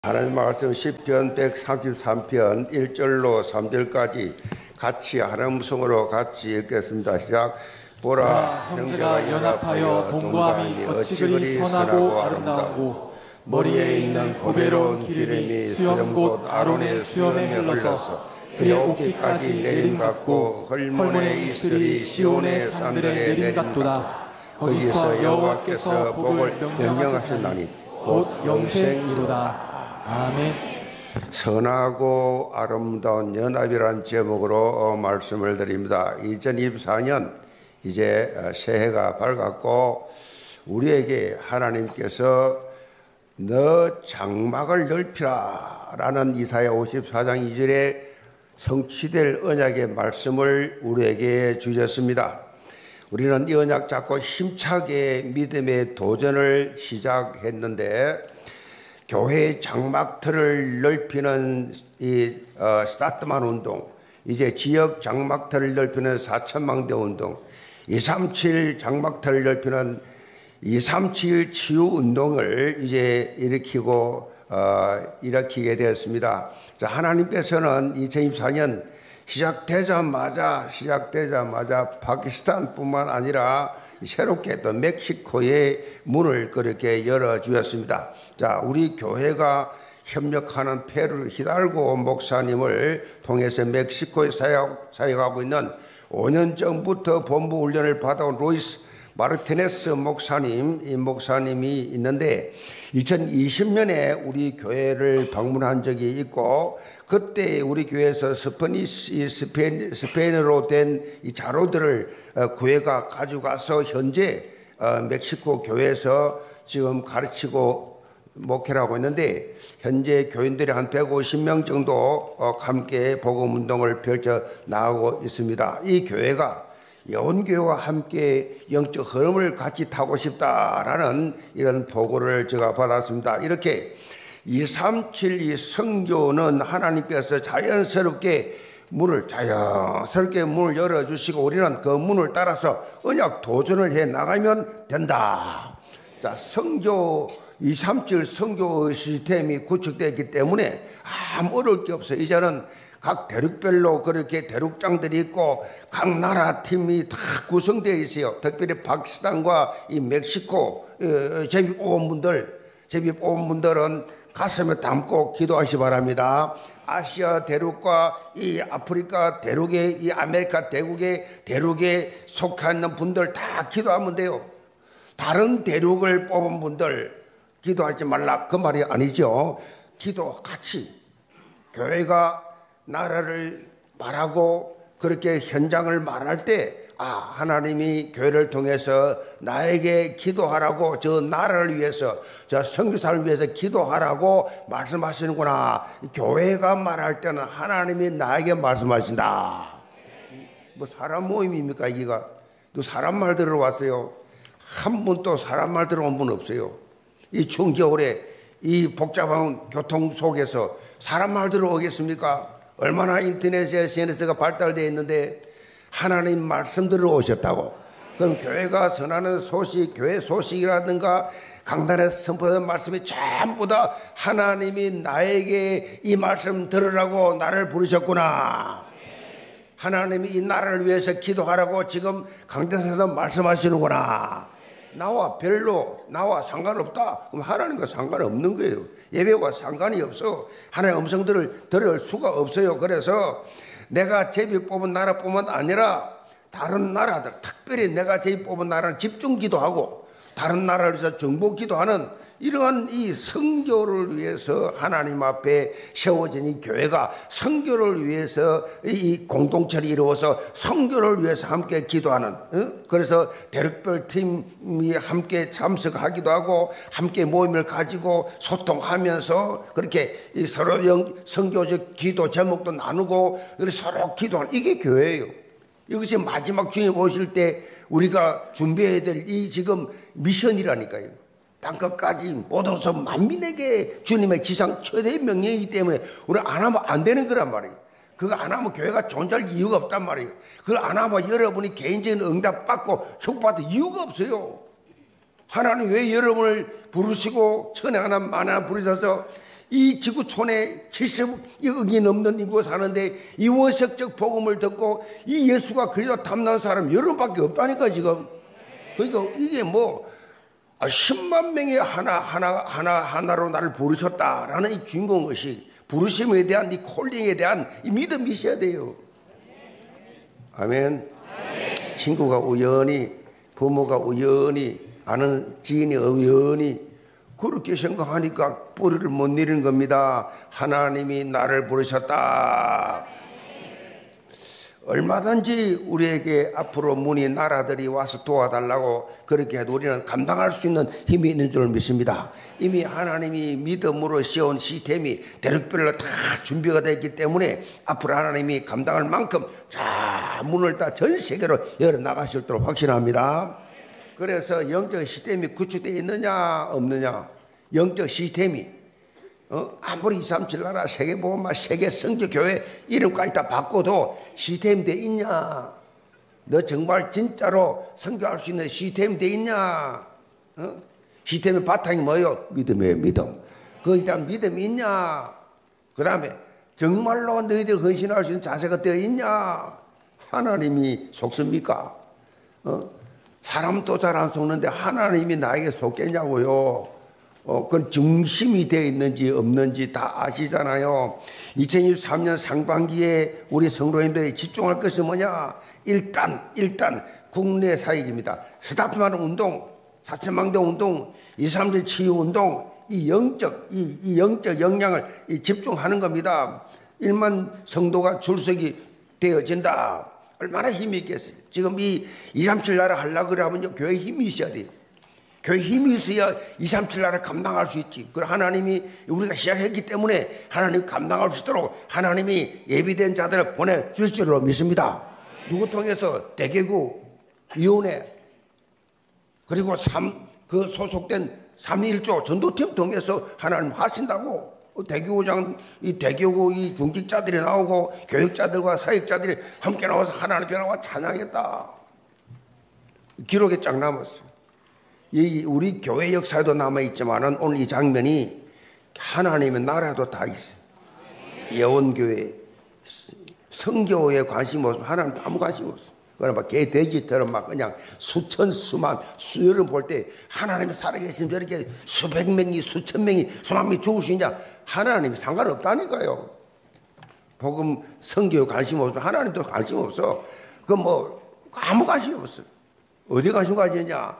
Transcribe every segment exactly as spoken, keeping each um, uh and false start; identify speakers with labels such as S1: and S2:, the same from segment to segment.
S1: 하나님 말씀 시편 백삼십삼 편 일 절로 삼 절까지 같이 하나님 성으로 같이 읽겠습니다. 시작. 보라,
S2: 형제가 연합하여 동거함이 어찌 그리 선하고 아름다우고 머리에 있는 보배로운 기름이 수염 곧 아론의 수염에 흘러서 그의 옷깃까지 내림 같고 헐몬의 이슬이 시온의 산들에 내림 같도다. 거기서 여호와께서 복을 명령하셨나니 곧 영생이로다. 아멘.
S1: 선하고 아름다운 연합이라는 제목으로 말씀을 드립니다. 이천이십사 년 이제 새해가 밝았고 우리에게 하나님께서 너 장막을 넓히라 라는 이사야 오십사 장 이 절에 성취될 언약의 말씀을 우리에게 주셨습니다. 우리는 이 언약 잡고 힘차게 믿음의 도전을 시작했는데 교회의 장막틀을 넓히는 이 어, 스타트만 운동, 이제 지역 장막틀을 넓히는 사천망대 운동, 이삼칠 장막틀을 넓히는 이삼칠 치유 운동을 이제 일으키고 어, 일으키게 되었습니다. 자, 하나님께서는 이천이십사 년 시작되자마자 시작되자마자 파키스탄뿐만 아니라 새롭게 또 멕시코의 문을 그렇게 열어주었습니다. 자, 우리 교회가 협력하는 페루 히달고 목사님을 통해서 멕시코에 사역, 사역하고 있는 오 년 전부터 본부 훈련을 받아온 루이스 마르티네스 목사님, 이 목사님이 있는데 이천이십 년에 우리 교회를 방문한 적이 있고 그때 우리 교회에서 스페니시, 스페인, 스페인어로 된 이 자료들을 교회가 가져가서 현재 멕시코 교회에서 지금 가르치고 목회를 하고 있는데 현재 교인들이 한 백오십 명 정도 함께 복음운동을 펼쳐 나가고 있습니다. 이 교회가 여원교회와 함께 영적 흐름을 같이 타고 싶다라는 이런 보고를 제가 받았습니다. 이렇게 이삼칠 이 선교는 하나님께서 자연스럽게 문을 자연스럽게 문을 열어주시고 우리는 그 문을 따라서 언약 도전을 해 나가면 된다. 자, 선교 이삼칠 선교 시스템이 구축되었기 때문에 아무 어려울 게 없어요. 이제는 각 대륙별로 그렇게 대륙장들이 있고 각 나라 팀이 다 구성되어 있어요. 특별히 파키스탄과 이 멕시코 제비 뽑은 분들, 제비 뽑은 분들은 가슴에 담고 기도하시 바랍니다. 아시아 대륙과 이 아프리카 대륙의 이 아메리카 대국의 대륙에 속해 있는 분들 다 기도하면 돼요. 다른 대륙을 뽑은 분들 기도하지 말라 그 말이 아니죠. 기도 같이 교회가 나라를 말하고 그렇게 현장을 말할 때 아, 하나님이 교회를 통해서 나에게 기도하라고 저 나라를 위해서 저 선교사를 위해서 기도하라고 말씀하시는구나. 교회가 말할 때는 하나님이 나에게 말씀하신다. 뭐 사람 모임입니까 이기가? 또 사람 말 들으러 왔어요. 한 분도 사람 말 들어온 분 없어요. 이 추운 겨울에 이 복잡한 교통 속에서 사람 말 들어오겠습니까? 얼마나 인터넷에 에스엔에스가 발달되어 있는데 하나님 말씀 들으러 오셨다고. 그럼 교회가 전하는 소식, 교회 소식이라든가 강단에서 선포하는 말씀이 전부 다 하나님이 나에게 이 말씀 들으라고 나를 부르셨구나. 하나님이 이 나라를 위해서 기도하라고 지금 강단에서 말씀하시는구나. 나와 별로 나와 상관없다. 그럼 하나님과 상관없는 거예요. 예배와 상관이 없어. 하나님의 음성들을 들을 수가 없어요. 그래서 내가 제비 뽑은 나라뿐만 아니라 다른 나라들, 특별히 내가 제비 뽑은 나라는 집중 기도하고 다른 나라를 위해서 정복 기도하는 이러한 이 선교를 위해서 하나님 앞에 세워진 이 교회가 선교를 위해서 이 공동체를 이루어서 선교를 위해서 함께 기도하는 어? 그래서 대륙별 팀이 함께 참석하기도 하고 함께 모임을 가지고 소통하면서 그렇게 이 서로 영, 선교적 기도 제목도 나누고 서로 기도하는 이게 교회예요. 이것이 마지막 주님 오실 때 우리가 준비해야 될 이 지금 미션이라니까요. 땅끝까지 모든 성 만민에게 주님의 지상 최대의 명령이기 때문에 우리 안 하면 안 되는 거란 말이에요. 그거 안 하면 교회가 존재할 이유가 없단 말이에요. 그걸 안 하면 여러분이 개인적인 응답 받고 축복받을 이유가 없어요. 하나님 왜 여러분을 부르시고 천에 하나 만 하나 부르셔서 이 지구촌에 칠십억이 넘는 인구가 사는데 이 원색적 복음을 듣고 이 예수가 그리스도 탐나는 사람 여러분밖에 없다니까 지금. 그러니까 이게 뭐 십만 명이 하나 하나 하나 하나로 나를 부르셨다라는 이 주인공 의식, 부르심에 대한 이 콜링에 대한 이 믿음이 있어야 돼요. 아멘. 아멘. 친구가 우연히, 부모가 우연히, 아는 지인이 우연히 그렇게 생각하니까 뿌리를 못 내리는 겁니다. 하나님이 나를 부르셨다. 얼마든지 우리에게 앞으로 문의 나라들이 와서 도와달라고 그렇게 해도 우리는 감당할 수 있는 힘이 있는 줄 믿습니다. 이미 하나님이 믿음으로 씌운 시스템이 대륙별로 다 준비가 되어 있기 때문에 앞으로 하나님이 감당할 만큼 자 문을 다 전 세계로 열어나가실 줄 확신합니다. 그래서 영적 시스템이 구축되어 있느냐 없느냐, 영적 시스템이 어? 아무리 이삼칠 나라 세계보험마 세계 성교교회 이름까지 다 바꿔도 시스템 돼 있냐? 너 정말 진짜로 선교할 수 있는 시스템 돼 있냐? 어? 시스템의 바탕이 뭐예요? 믿음이에요. 믿음. 거기에 대한 믿음이 있냐? 그 다음에 정말로 너희들 헌신할 수 있는 자세가 되어 있냐? 하나님이 속습니까? 어? 사람도 잘 안 속는데 하나님이 나에게 속겠냐고요. 어, 그건 중심이 되어 있는지 없는지 다 아시잖아요. 이천이십삼 년 상반기에 우리 성도님들이 집중할 것이 뭐냐? 일단, 일단 국내 사역입니다. 스타트만 운동, 사천망대 운동, 이삼일 치유 운동, 이 영적, 이, 이 영적 역량을 이 집중하는 겁니다. 일만 성도가 출석이 되어진다. 얼마나 힘이 있겠어요. 지금 이 이삼칠 나라 하려고 그러면 교회에 힘이 있어야 돼요. 교회 힘이 있어야 이삼칠 나라 감당할 수 있지. 그 하나님이 우리가 시작했기 때문에 하나님이 감당할 수 있도록 하나님이 예비된 자들을 보내주실 줄로 믿습니다. 누구 통해서 대개구 위원회 그리고 삼, 그 소속된 삼일조 전도팀 통해서 하나님 하신다고. 대교구장, 이 대교구 이 중직자들이 나오고 교육자들과 사역자들이 함께 나와서 하나님 변화와 찬양했다. 기록에 쫙 남았어요. 이 우리 교회 역사에도 남아있지만은 오늘 이 장면이 하나님의 나라에도 다 있어요. 예원교회, 성교에 관심 없으면 하나님도 아무 관심 없어요. 그냥 막 개 돼지처럼 막 그냥 수천 수만 수요를 볼 때 하나님이 살아계시면 저렇게 수백 명이 수천 명이 수만 명이 죽을 수 있냐? 하나님이 상관없다니까요. 복음 성교에 관심 없으면 하나님도 관심 없어. 그 뭐 아무 관심이 없어. 어디 관심 가지냐?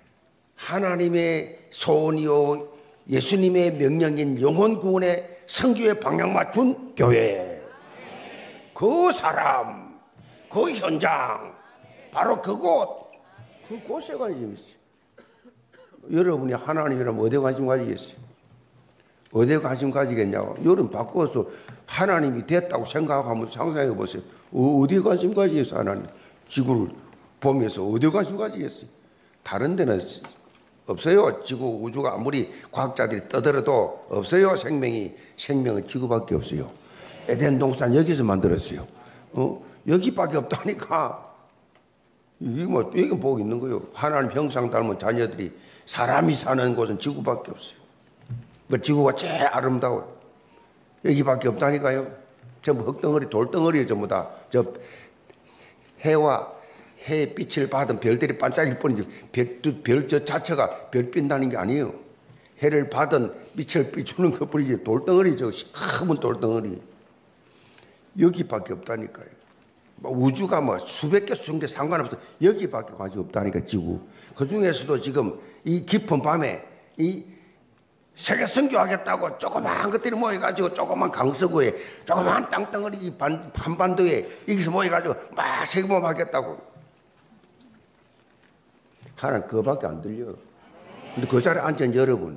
S1: 하나님의 소원이요 예수님의 명령인 영혼 구원의 성교에 방향 맞춘 교회. 그 사람, 그 현장, 바로 그곳, 그곳에 관심이 있어요. 여러분이 하나님이라면 어디에 관심 가지겠어요? 어디에 관심 가지겠냐고. 여러분 바꿔서 하나님이 됐다고 생각하면서 상상해 보세요. 어디에 관심 가지겠어요? 하나님 지구를 보면서 어디에 관심 가지겠어요? 다른 데는 없어요. 지구 우주가 아무리 과학자들이 떠들어도 없어요. 생명이 생명은 지구밖에 없어요. 에덴 동산 여기서 만들었어요. 어? 여기밖에 없다니까. 이게 뭐 이게 보고 있는 거예요. 하나님 형상 닮은 자녀들이 사람이 사는 곳은 지구밖에 없어요. 그 지구가 제일 아름다워요. 여기밖에 없다니까요. 전부 흙덩어리, 돌덩어리예요. 전부 다. 저 해와 햇빛을 받은 별들이 반짝일 뿐이지 별 저 자체가 별빛나는 게 아니에요. 해를 받은 빛을 비추는 것뿐이지 돌덩어리죠. 시커먼 돌덩어리. 여기밖에 없다니까요. 우주가 뭐 수백 개 수천 개 상관없어. 여기밖에 관심 없다니까 지구. 그 중에서도 지금 이 깊은 밤에 이 세계 선교하겠다고 조그마한 것들이 모여가지고 조그만 강서구에 조그마한 땅덩어리 이 반, 한반도에 여기서 모여가지고 막 세계모험 하겠다고. 하나는 그거밖에 안 들려. 근데 그 자리에 앉은 여러분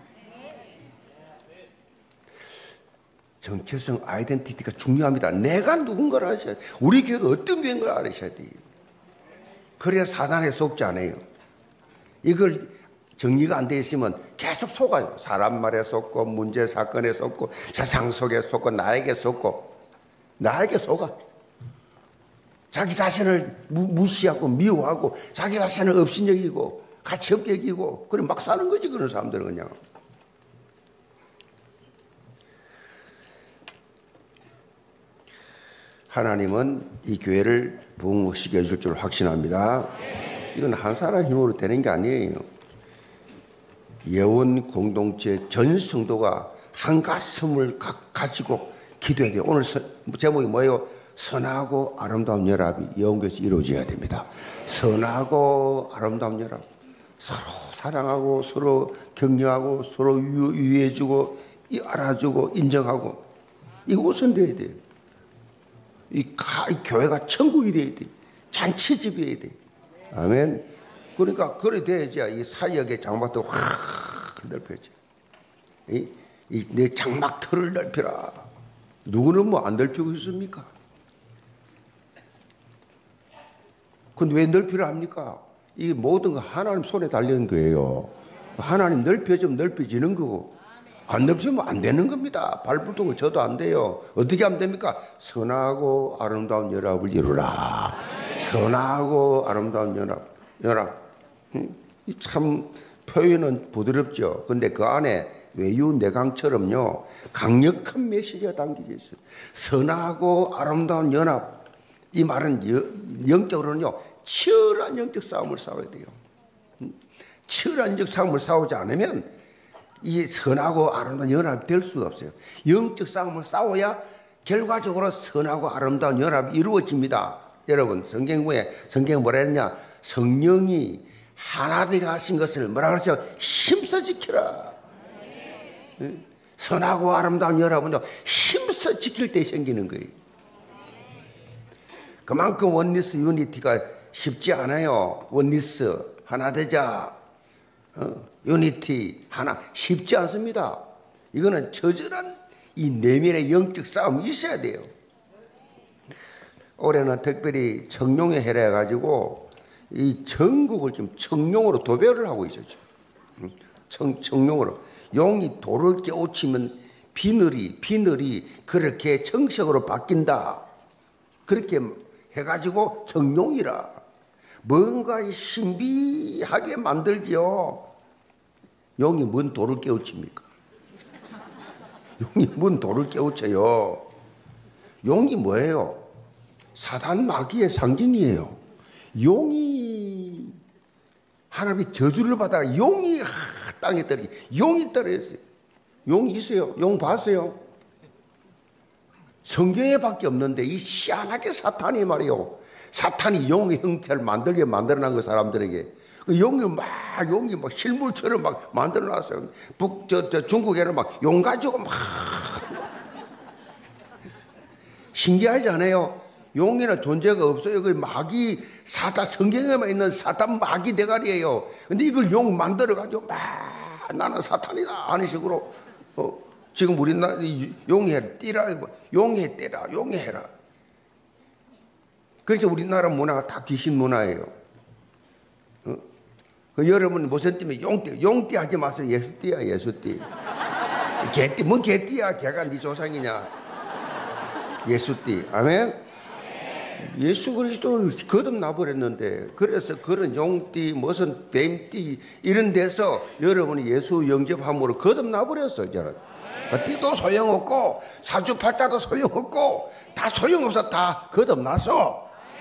S1: 정체성 아이덴티티가 중요합니다. 내가 누군가를 아셔야 돼. 우리 교회가 어떤 교회인걸 알으셔야 돼요. 그래야 사단에 속지 않아요. 이걸 정리가 안 돼 있으면 계속 속아요. 사람 말에 속고 문제 사건에 속고 세상 속에 속고 나에게 속고 나에게 속아. 자기 자신을 무, 무시하고 미워하고 자기 자신을 없인 여기고 가치 없게 여기고 그래 막 사는 거지. 그런 사람들은 그냥. 하나님은 이 교회를 부흥시켜 줄 줄 확신합니다. 이건 한 사람 힘으로 되는 게 아니에요. 예원 공동체 전 성도가 한 가슴을 가지고 기도해야 돼요. 오늘 제목이 뭐예요? 선하고 아름다운 연합이 영교에서 이루어져야 됩니다. 선하고 아름다운 연합. 서로 사랑하고 서로 격려하고 서로 유의해주고 알아주고 인정하고 이거 우선돼야 돼요. 이, 가, 이 교회가 천국이 돼야 돼. 잔치집이어야 돼. 아멘. 그러니까 그래 돼야지 이 사역의 장막도 확 넓혀져. 이, 이 내 장막 털을 넓혀라. 누구는 뭐 안 넓히고 있습니까? 근데 왜 넓히려 합니까? 이 모든 거 하나님 손에 달린 거예요. 하나님 넓혀주면 넓혀지는 거고 안 넓히면 안 되는 겁니다. 발불통을 저도 안 돼요. 어떻게 하면 됩니까? 선하고 아름다운 연합을 이루라. 선하고 아름다운 연합. 연합. 참 표현은 부드럽죠. 근데 그 안에 외유내강처럼요 강력한 메시지가 담겨져 있어요. 선하고 아름다운 연합. 이 말은 영적으로는요 치열한 영적 싸움을 싸워야 돼요. 치열한 영적 싸움을 싸우지 않으면 이 선하고 아름다운 연합이 될 수가 없어요. 영적 싸움을 싸워야 결과적으로 선하고 아름다운 연합이 이루어집니다. 여러분 성경에 성경 뭐라 했냐? 성령이 하나 되게 하신 것을 뭐라 그랬어요? 힘써 지켜라. 선하고 아름다운 연합은 힘써 지킬 때 생기는 거예요. 그만큼 원리스 유니티가 쉽지 않아요. 원리스 하나 되자. 어, 유니티 하나 쉽지 않습니다. 이거는 처절한 이 내면의 영적 싸움이 있어야 돼요. 올해는 특별히 청룡의 해라 해가지고 이 전국을 지금 청룡으로 도배를 하고 있었죠. 청, 청룡으로 용이 돌을 깨우치면 비늘이 비늘이 그렇게 청색으로 바뀐다. 그렇게 해가지고 청룡이라 뭔가 신비하게 만들지요. 용이 뭔 돌을 깨우칩니까? 용이 뭔 돌을 깨우쳐요. 용이 뭐예요? 사단 마귀의 상징이에요. 용이 하나님의 저주를 받아 용이 땅에 떨어지 용이 떨어졌어요. 용이 있어요. 용 봤어요? 성경에 밖에 없는데 이 희한하게 사탄이 말이요. 사탄이 용의 형태를 만들게 만들어놓은 그 사람들에게 그 용이 막 용이 막 실물처럼 막 만들어놨어요. 북 저 저 중국에는 막 용 가지고 막 신기하지 않아요? 용에는 존재가 없어요. 그 마귀 사탄 성경에만 있는 사탄 마귀 대가리예요. 근데 이걸 용 만들어 가지고 막 나는 사탄이다 하는 식으로 어, 지금 우리나라 용해 띠라 용해 떼라 용해 해라. 그래서 우리나라 문화가 다 귀신 문화예요. 어? 그 여러분 무슨 띠면 용띠 용띠 하지 마세요. 예수띠야 예수띠. 개띠 뭔 개띠야 개가 네 조상이냐. 예수띠 아멘. 예수 그리스도를 거듭나버렸는데 그래서 그런 용띠 무슨 뱀띠 이런 데서 여러분이 예수 영접함으로 거듭나버렸어요. 저는 띠도 소용없고 사주팔자도 소용없고 다 소용없어. 다 거듭나서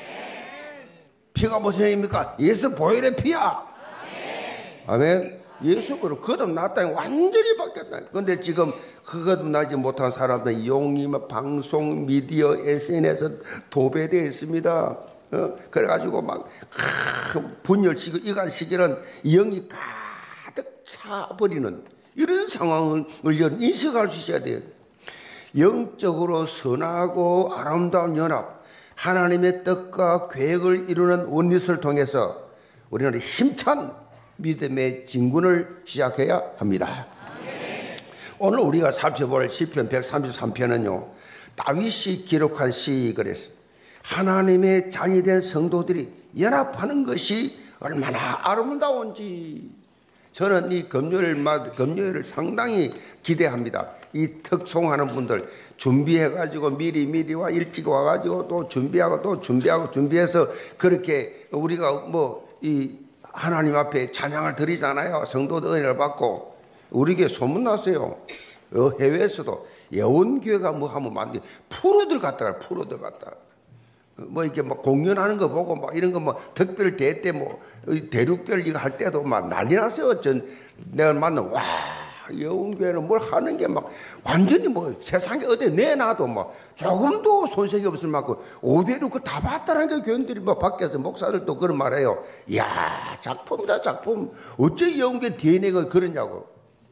S1: 피가 무슨 힘입니까? 예수 보혈의 피야. 아멘. 예수로 거듭났다. 완전히 바뀌었다. 그런데 지금 그 거듭나지 못한 사람들 용이 방송 미디어 에스엔에스 도배되어 있습니다. 어? 그래가지고 막 분열시키고 이간시키는 영이 가득 차버리는 이런 상황을 인식할 수 있어야 돼요. 영적으로 선하고 아름다운 연합 하나님의 뜻과 계획을 이루는 원리스를 통해서 우리는 힘찬 믿음의 진군을 시작해야 합니다. 오늘 우리가 살펴볼 시편 백삼십삼 편은요 다윗이 기록한 시 그래서 하나님의 자녀 된 성도들이 연합하는 것이 얼마나 아름다운지 저는 이 금요일 금요일을 상당히 기대합니다. 이 특송하는 분들 준비해가지고 미리 미리 와 일찍 와가지고 또 준비하고 또 준비하고 준비해서 그렇게 우리가 뭐 이 하나님 앞에 찬양을 드리잖아요. 성도들 은혜를 받고 우리에게 소문났어요. 해외에서도 예원교회가 뭐 하면 만들 프로들 갔다가 프로들 갔다. 뭐 이렇게 막 공연하는 거 보고 막 이런 거 뭐 특별 대회 때 뭐 대륙별 이거 할 때도 막 난리 났어요. 전 내가 만나 와 예원교회는 뭘 하는 게 막 완전히 뭐 세상에 어디 내놔도 뭐 조금도 손색이 없을 만큼 오대로 그 다 봤다는 게 교인들이 뭐 밖에서 목사들도 그런 말해요. 이야 작품이다 작품. 어째 예원교회 디엔에이가 그러냐고.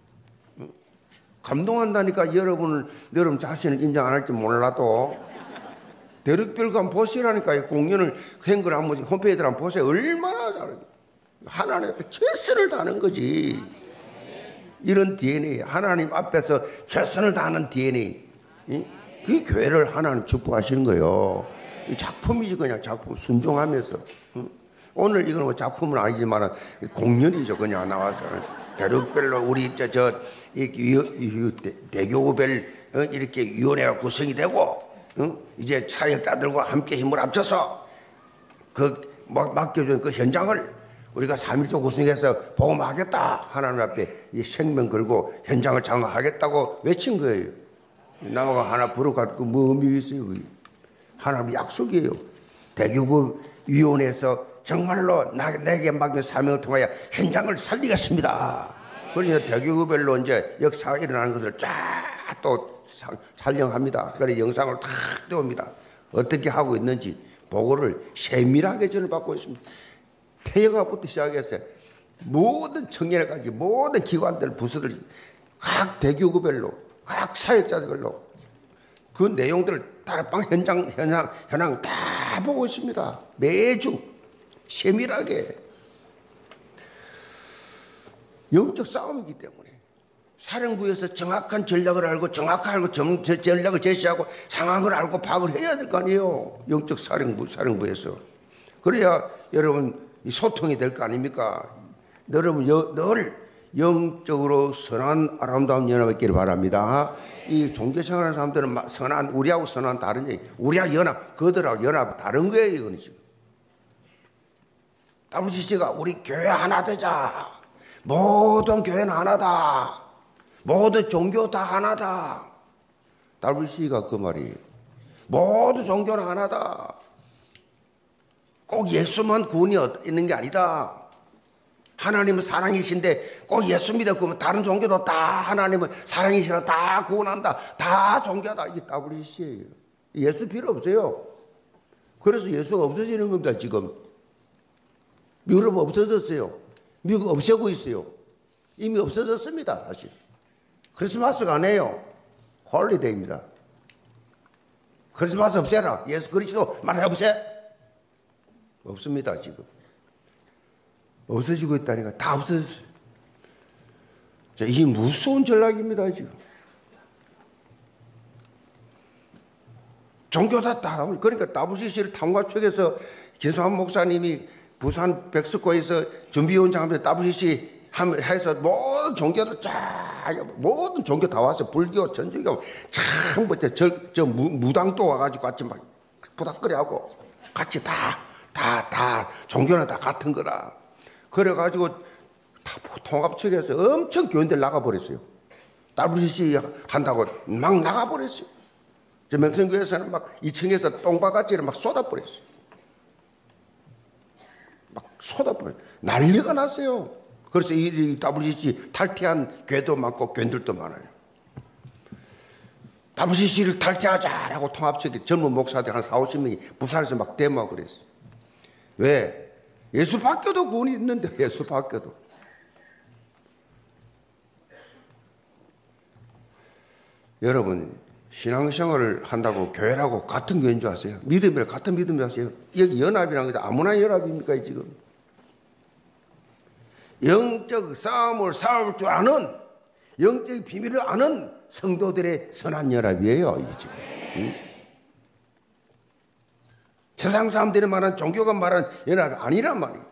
S1: 감동한다니까. 여러분을 여러분 자신을 인정 안 할지 몰라도 대륙별 간 보시라니까. 공연을 한 걸 한번 홈페이지를 한번 보세요. 얼마나 잘해. 하나님 앞에 최선을 다하는 거지. 이런 디엔에이, 하나님 앞에서 최선을 다하는 디엔에이, 그게 교회를 하나님 축복하시는 거예요. 이 작품이지 그냥 작품. 순종하면서. 오늘 이건 뭐 작품은 아니지만 공연이죠. 그냥 나와서 대륙별로 우리 저, 저 이, 이, 이, 대교구별 이렇게 위원회가 구성이 되고 이제 사역자들과 함께 힘을 합쳐서 그 맡겨준 그 현장을 우리가 삼일조 구성해서 복음하겠다. 하나님 앞에 이 생명 걸고 현장을 장악하겠다고 외친 거예요. 나무가 하나 불어가지고 뭐 의미 있어요? 그게. 하나님 약속이에요. 대교구 위원회에서 정말로 나, 내게 맡긴 사명을 통하여 현장을 살리겠습니다. 그러니까 대교구별로 이제 역사가 일어나는 것을 쫙 또 촬영합니다. 그래서 영상을 탁 띄웁니다. 어떻게 하고 있는지 보고를 세밀하게 전을 받고 있습니다. 태영아부터 시작해서 모든 청년회까지 모든 기관들, 부서들, 각 대교구별로, 각 사역자들별로 그 내용들을 다락방 현장, 현장, 현황 다 보고 있습니다. 매주 세밀하게. 영적 싸움이기 때문에 사령부에서 정확한 전략을 알고 정확하게 알고 정, 전략을 제시하고 상황을 알고 파악을 해야 될 거 아니에요. 영적 사령부, 사령부에서. 그래야 여러분 소통이 될 거 아닙니까? 여러분 늘 영적으로 선한 아름다운 연합이 있기를 바랍니다. 이 종교생활하는 사람들은 선한, 우리하고 선한 다른 얘기. 우리하고 연합, 그들하고 연합 다른 거예요. 이거는 지금 더블유씨씨가 우리 교회 하나 되자. 모든 교회는 하나다. 모든 종교 다 하나다. 더블유씨씨가 그 말이에요. 모든 종교는 하나다. 꼭 예수만 구원이 있는 게 아니다. 하나님은 사랑이신데 꼭 예수 믿었고 다른 종교도 다 하나님은 사랑이시라 다 구원한다. 다 종교다. 이게 더블유씨씨예요. 예수 필요 없어요. 그래서 예수가 없어지는 겁니다. 지금 유럽 없어졌어요. 미국 없애고 있어요. 이미 없어졌습니다. 사실 크리스마스가 아니에요. 홀리데이입니다. 크리스마스 없애라. 예수 그리스도 말해 없애. 없습니다. 지금 없어지고 있다니까. 다 없어졌어요. 이게 무서운 전략입니다. 지금 종교다 다. 그러니까 더블유씨씨를 탐과 쪽에서 김성환 목사님이 부산 백석고에서 준비위원장 하면서 더블유씨씨 해서 모든 종교를 쫙, 모든 종교 다 와서 불교, 천주교, 참, 뭐, 저, 저 무당도 와가지고 같이 막 부닥거리하고 같이 다, 다, 다, 종교는 다 같은 거다. 그래가지고 다 통합 측에서 엄청 교인들 나가버렸어요. 더블유씨씨 한다고 막 나가버렸어요. 저 명성교회에서는 막 이 층에서 똥바가지를 막 쏟아버렸어요. 막 쏟아버려요. 난리가 났어요. 그래서 이 더블유씨씨 탈퇴한 교회도 많고 교인들도 많아요. 더블유씨씨를 탈퇴하자라고 통합측에 젊은 목사들 한 사오십 명이 부산에서 막 데모하고 그랬어요. 왜? 예수 밖에도 구원이 있는데 예수 밖에도. 여러분 신앙생활을 한다고 교회라고 같은 교회인 줄 아세요? 믿음이랑 같은 믿음인 줄 아세요? 여기 연합이라는 게 아무나 연합입니까 지금? 영적 싸움을 싸울 줄 아는, 영적 비밀을 아는 성도들의 선한 연합이에요. 이게 지금. 응? 세상 사람들이 말하는 종교가 말하는 연합이 아니란 말이에요.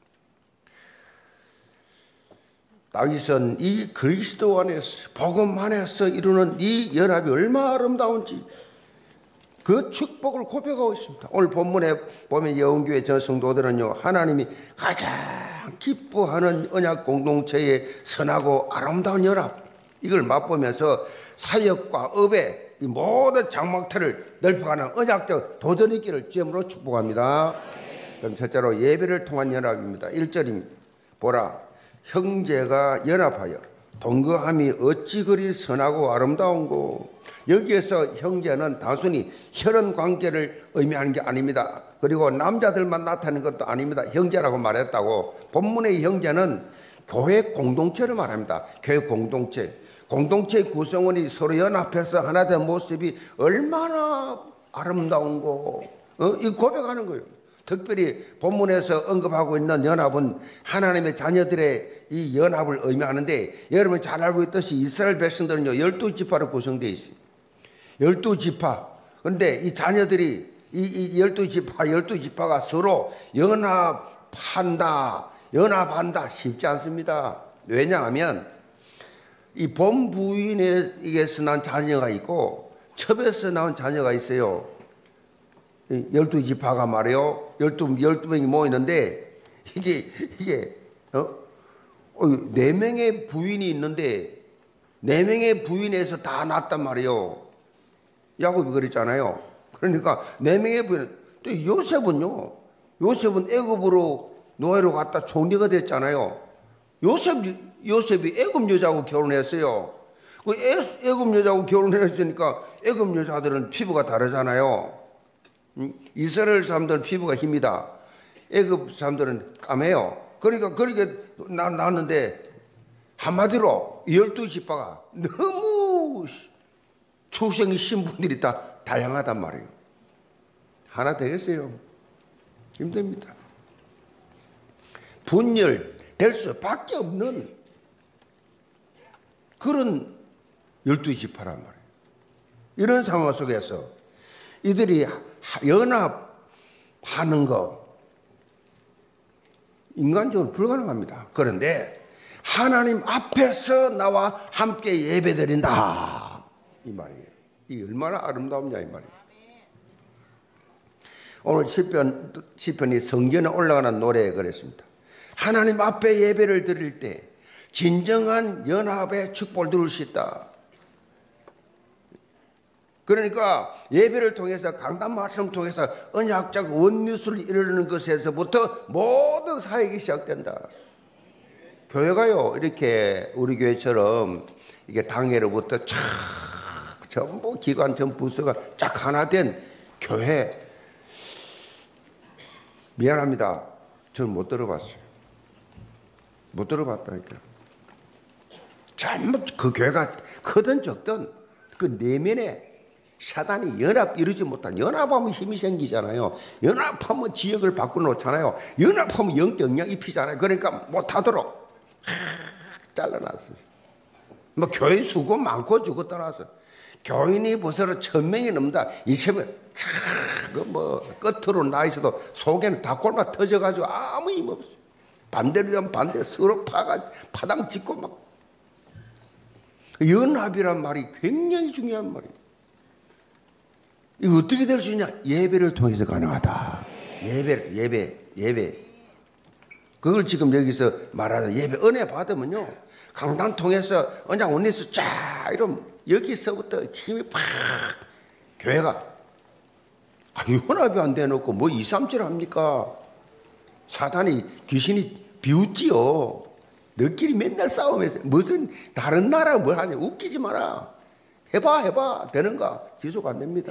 S1: 다윗은 이 그리스도 안에서, 복음 안에서 이루는 이 연합이 얼마나 아름다운지 그 축복을 고백하고 있습니다. 오늘 본문에 보면 여운교회 전 성도들은요, 하나님이 가장 기뻐하는 언약 공동체의 선하고 아름다운 연합, 이걸 맛보면서 사역과 업에 이 모든 장막틀을 넓혀가는 언약적 도전이 있기를 주님으로 축복합니다. 그럼 첫째로 예배를 통한 연합입니다. 일 절입니다. 보라, 형제가 연합하여 동거함이 어찌 그리 선하고 아름다운고. 여기에서 형제는 단순히 혈연 관계를 의미하는 게 아닙니다. 그리고 남자들만 나타나는 것도 아닙니다. 형제라고 말했다고. 본문의 형제는 교회 공동체를 말합니다. 교회 공동체. 공동체의 구성원이 서로 연합해서 하나 된 모습이 얼마나 아름다운고. 어? 이 고백하는 거예요. 특별히 본문에서 언급하고 있는 연합은 하나님의 자녀들의 이 연합을 의미하는데, 여러분 잘 알고 있듯이 이스라엘 백성들은요 열두 지파로 구성되어 있어요. 열두 지파. 그런데 이 자녀들이 이, 이 열두 지파 열두 지파가 서로 연합한다 연합한다 쉽지 않습니다. 왜냐하면 이 본부인에게서 난 자녀가 있고 첩에서 나온 자녀가 있어요. 열두 지파가 말이요 열두 열두 명이 모이는데 이게 이게 어? 네 명의 부인이 있는데 네 명의 부인에서 다 낳았단 말이에요. 야곱이 그랬잖아요. 그러니까 네 명의 부인. 또 요셉은요. 요셉은 애굽으로 노예로 갔다 총리가 됐잖아요. 요셉 요셉이 애굽 여자하고 결혼했어요. 그 애굽 여자하고 결혼했으니까 애굽 여자들은 피부가 다르잖아요. 이스라엘 사람들은 피부가 힙니다. 애굽 사람들은 까매요. 그러니까 그렇게 낳았는데 한마디로 열두 지파가 너무 출생의 신분들이 다 다양하단 말이에요. 하나 되겠어요? 힘듭니다. 분열될 수밖에 없는 그런 열두 지파란 말이에요. 이런 상황 속에서 이들이 연합하는 거 인간적으로 불가능합니다. 그런데 하나님 앞에서 나와 함께 예배드린다 이 말이에요. 이 얼마나 아름다우냐 이 말이에요. 오늘 시편, 시편이 성전에 올라가는 노래에 그랬습니다. 하나님 앞에 예배를 드릴 때 진정한 연합의 축복을 누릴 수 있다. 그러니까 예배를 통해서 강단 말씀을 통해서 언약적 원리수를 이루는 것에서부터 모든 사역이 시작된다. 교회가요 이렇게 우리 교회처럼 이게 당회로부터 쫙 전부 기관 전 부서가 쫙 하나 된 교회 미안합니다. 저는 못 들어봤어요. 못 들어봤다니까. 전부 그 교회가 크든 적든 그 내면에 사단이 연합 이루지 못한, 연합하면 힘이 생기잖아요. 연합하면 지역을 바꿔놓잖아요. 연합하면 영적력 입히잖아요. 그러니까 못하도록 잘라놨어요. 뭐 교인 수고 많고 주고 떠나서 교인이 벌써 천 명이 넘다. 이참에 뭐 끝으로 나 있어도 속에는 다 골마 터져가지고 아무 힘 없어요. 반대로 하면 반대 서로 파가 파당 짓고 막. 연합이란 말이 굉장히 중요한 말이에요. 이거 어떻게 될 수 있냐? 예배를 통해서 가능하다. 예배, 예배, 예배. 그걸 지금 여기서 말하는 예배 은혜 받으면요. 강단 통해서 언약 원리에서 쫙 이러면 여기서부터 힘이 팍 교회가 아니 혼합이 안 돼놓고 뭐 이삼칠 합니까? 사단이 귀신이 비웃지요. 너끼리 맨날 싸우면서 무슨 다른 나라 뭘 하냐 웃기지 마라. 해봐 해봐 되는가? 지속 안 됩니다.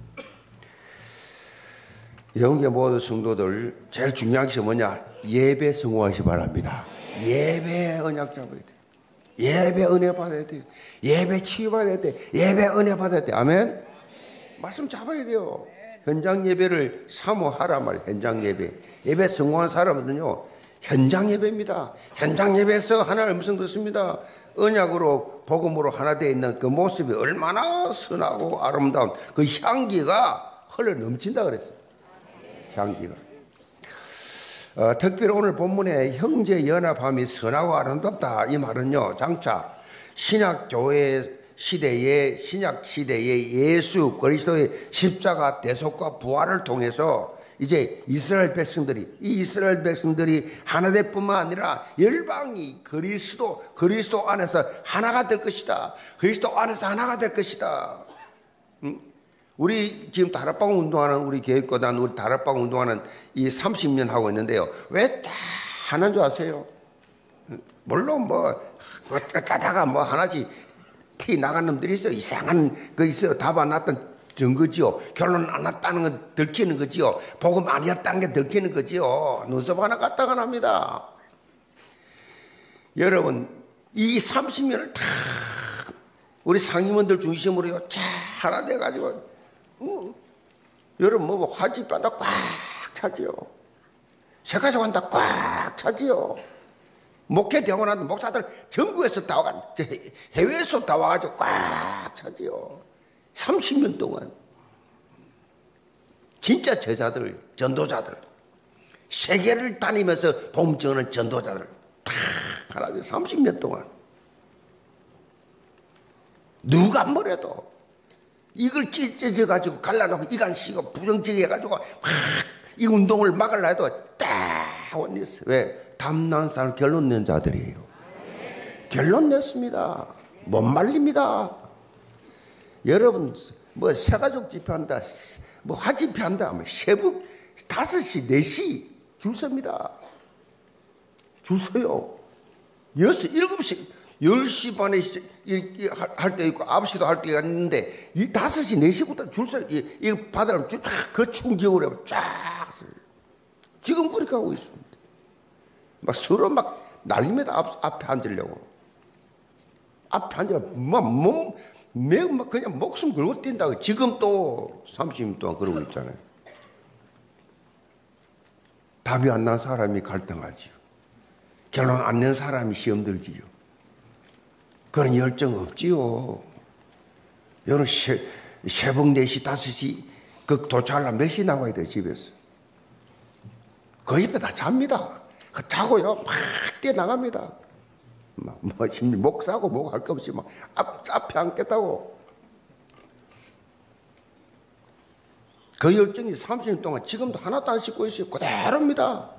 S1: 영계 모든 성도들 제일 중요한 것이 뭐냐? 예배 성공하시 바랍니다. 예배 언약 잡아야 돼. 예배 은혜 받아야 돼. 예배 치유받아야 돼. 예배 은혜 받아야 돼. 아멘. 말씀 잡아야 돼요. 현장 예배를 사모하라 말이에요. 현장 예배. 예배 성공한 사람은요 현장 예배입니다. 현장 예배에서 하나님의 음성 듣습니다. 언약으로 복음으로 하나 되어 있는 그 모습이 얼마나 선하고 아름다운 그 향기가 흘러 넘친다 그랬어요. 향기가. 어, 특별히 오늘 본문에 형제 연합함이 선하고 아름답다 이 말은요 장차 신약 교회 시대의 신약 시대의 예수 그리스도의 십자가 대속과 부활을 통해서 이제 이스라엘 백성들이 이 이스라엘 백성들이 하나 될 뿐만 아니라 열방이 그리스도 그리스도 안에서 하나가 될 것이다. 그리스도 안에서 하나가 될 것이다. 응? 우리 지금 다락방 운동하는 우리 교육고단 우리 다락방 운동하는 이 삼십 년 하고 있는데요. 왜 다 하나인 줄 아세요? 물론 뭐 짜다가 뭐 하나씩 티 나간 놈들이 있어요. 이상한 거 있어요. 답 안 났던 증거지요. 결론 안 났다는 건 들키는 거지요. 복음 아니었다는 게 들키는 거지요. 눈썹 하나 갖다가 납니다. 여러분 이 삼십 년을 다 우리 상임원들 중심으로요. 잘 하나 돼가지고 어, 여러분 뭐 화집반다 꽉 차지요. 세가족 한다 꽉 차지요. 목회되고 나도 목사들 전국에서 다 와가 해외에서 다 와가지고 꽉 차지요. 삼십 년 동안 진짜 제자들, 전도자들, 세계를 다니면서 복음 전하는 전도자들 다 하나 삼십 년 동안 누가 뭐래도 이걸 찢어져가지고 갈라놓고 이간 씨고 부정적이 해가지고 막 이 운동을 막으려 해도 딱 원했어요. 왜? 담난 사람 결론 낸 자들이에요. 결론 냈습니다. 못 말립니다. 여러분 뭐 새가족 집회한다 뭐 화집회한다 뭐 새벽 다섯 시 네 시 줄 섭니다. 줄 서요. 여섯 일곱 시 열 시 반에 할 때 있고 아홉 시도 할 때가 있는데 이 다섯 시 네 시부터 줄 서 이거 받으라면 쫙그 추운 겨울에 쫙 서요. 지금 그렇게 하고 있습니다. 막 서로 막 난립니다. 앞, 앞에 앉으려고 앞에 앉으려 막몸 매우 막 그냥 목숨 걸고 뛴다고 지금 또 삼십 년 동안 그러고 있잖아요. 답이 안 난 사람이 갈등하지요. 결론 안 낸 사람이 시험 들지요. 그런 열정 없지요. 여러분 새벽 네 시 다섯 시 그 도착하려면 몇 시 나와야 돼요. 집에서 그 옆에 다 잡니다. 그 자고요 막 뛰어나갑니다. 뭐, 뭐, 목 싸고 목 할 거 없이 막 앞, 앞에 앉겠다고. 그 열정이 삼십 년 동안 지금도 하나도 안 씻고 있어요. 그대로입니다.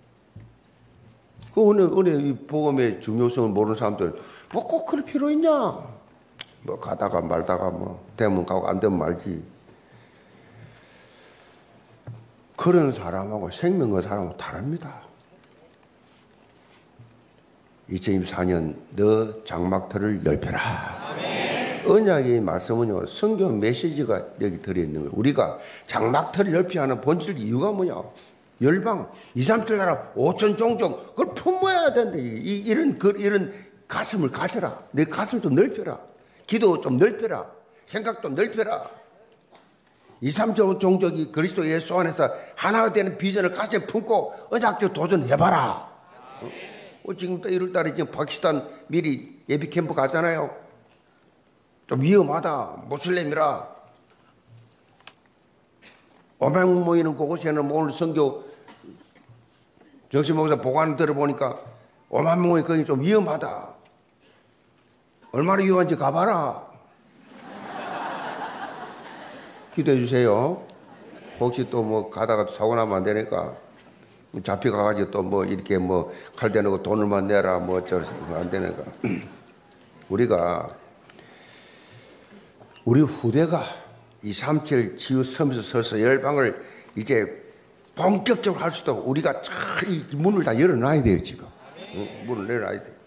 S1: 그 오늘, 오늘 이 복음의 중요성을 모르는 사람들, 뭐 꼭 그럴 필요 있냐? 뭐 가다가 말다가 뭐 되면 가고 안 되면 말지. 그런 사람하고 생명 건 사람하고 다릅니다. 이천이십사 년 너 장막터를 넓혀라. 아멘. 언약의 말씀은요 성경 메시지가 여기 들어있는 거예요. 우리가 장막터를 넓혀야 하는 본질 이유가 뭐냐? 열방 이삼칠 나라 오천 종족 그걸 품어야 된다. 이, 이런 그, 이런 가슴을 가져라. 내 가슴 좀 넓혀라. 기도 좀 넓혀라. 생각 좀 넓혀라. 이삼천 종족이 그리스도 예수 안에서 하나가 되는 비전을 가슴에 품고 언약적 도전해봐라. 어, 지금부터 일월 달에 지금 파키스탄 미리 예비 캠프 가잖아요. 좀 위험하다. 모슬렘이라. 오백 명 모이는 그곳에는 오늘 선교 정신 목사 보관을 들어보니까 오만 명 모이는 거기 좀 위험하다. 얼마나 위험한지 가봐라. 기도해 주세요. 혹시 또 뭐 가다가 사고 나면 안 되니까. 잡혀가가지고 또 뭐 이렇게 뭐 칼 대놓고 돈을만 내라 뭐 어쩌고 안 되니까. 우리가 우리 후대가 이삼칠 치유섬에서 서서 열방을 이제 본격적으로 할 수도 우리가 이 문을 다 열어놔야 돼요 지금. 어, 문을 열어놔야 돼.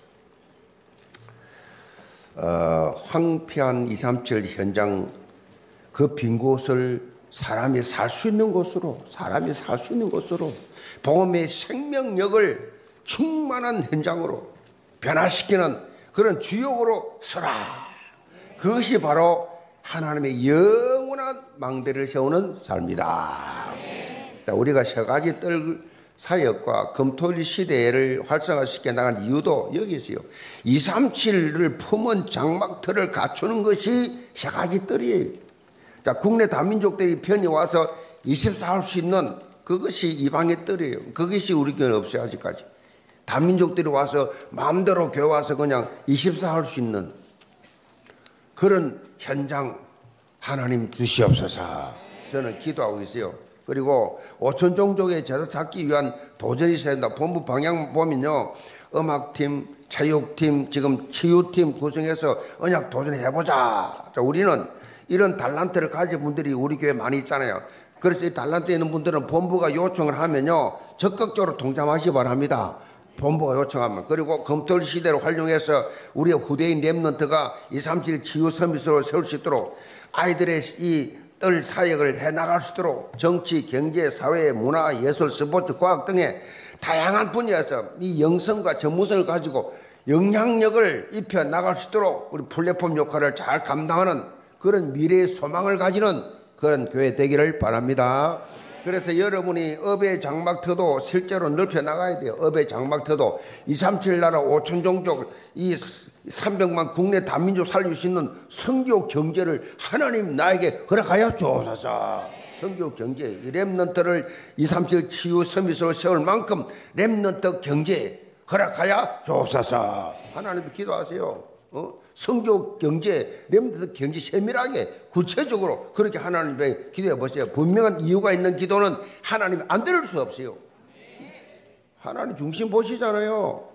S1: 어, 황폐한 이삼칠 현장 그 빈 곳을 사람이 살 수 있는 곳으로 사람이 살 수 있는 곳으로 복음의 생명력을 충만한 현장으로 변화시키는 그런 주역으로 서라. 그것이 바로 하나님의 영원한 망대를 세우는 삶이다. 자, 우리가 세 가지 뜰 사역과 금토일 시대를 활성화시켜 나간 이유도 여기 있어요. 이삼칠을 품은 장막터를 갖추는 것이 세 가지 뜰이에요. 자, 국내 다민족들이 편히 와서 이십사 할 수 있는 그것이 이방의 뜰이에요. 그것이 우리 교회는 없어요, 아직까지. 다민족들이 와서 마음대로 교회 와서 그냥 이십사 할 수 있는 그런 현장 하나님 주시옵소서. 저는 기도하고 있어요. 그리고 오천 종족의 제사 찾기 위한 도전이 있어야 된다. 본부 방향 보면요, 음악팀, 체육팀, 지금 치유팀 구성해서 언약 도전해보자. 자, 우리는 이런 달란트를 가진 분들이 우리 교회에 많이 있잖아요. 그래서 이 달란트 있는 분들은 본부가 요청을 하면요, 적극적으로 동참하시기 바랍니다. 본부가 요청하면. 그리고 검토 시대를 활용해서 우리의 후대인 렘넌트가 이백삼십칠 치유 서밋으로 세울 수 있도록 아이들의 이 뜰 사역을 해나갈 수 있도록 정치, 경제, 사회, 문화, 예술, 스포츠, 과학 등의 다양한 분야에서 이 영성과 전문성을 가지고 영향력을 입혀 나갈 수 있도록 우리 플랫폼 역할을 잘 감당하는 그런 미래의 소망을 가지는 그런 교회 되기를 바랍니다. 그래서 여러분이 업의 장막터도 실제로 넓혀 나가야 돼요. 업의 장막터도 이백삼십칠 나라 오천 종족 이 삼백만 국내 다민족 살릴 수 있는 성교 경제를 하나님 나에게 허락하여 주옵소서. 성교 경제, 이 렘넌트를 이백삼십칠 치유 서밋으로 세울 만큼 렘넌트 경제 허락하여 주옵소서. 하나님 기도하세요. 어? 성교 경제, 렘넌트 경제 세밀하게 구체적으로 그렇게 하나님께 기도해 보세요. 분명한 이유가 있는 기도는 하나님 안 들을 수 없어요. 하나님 중심 보시잖아요.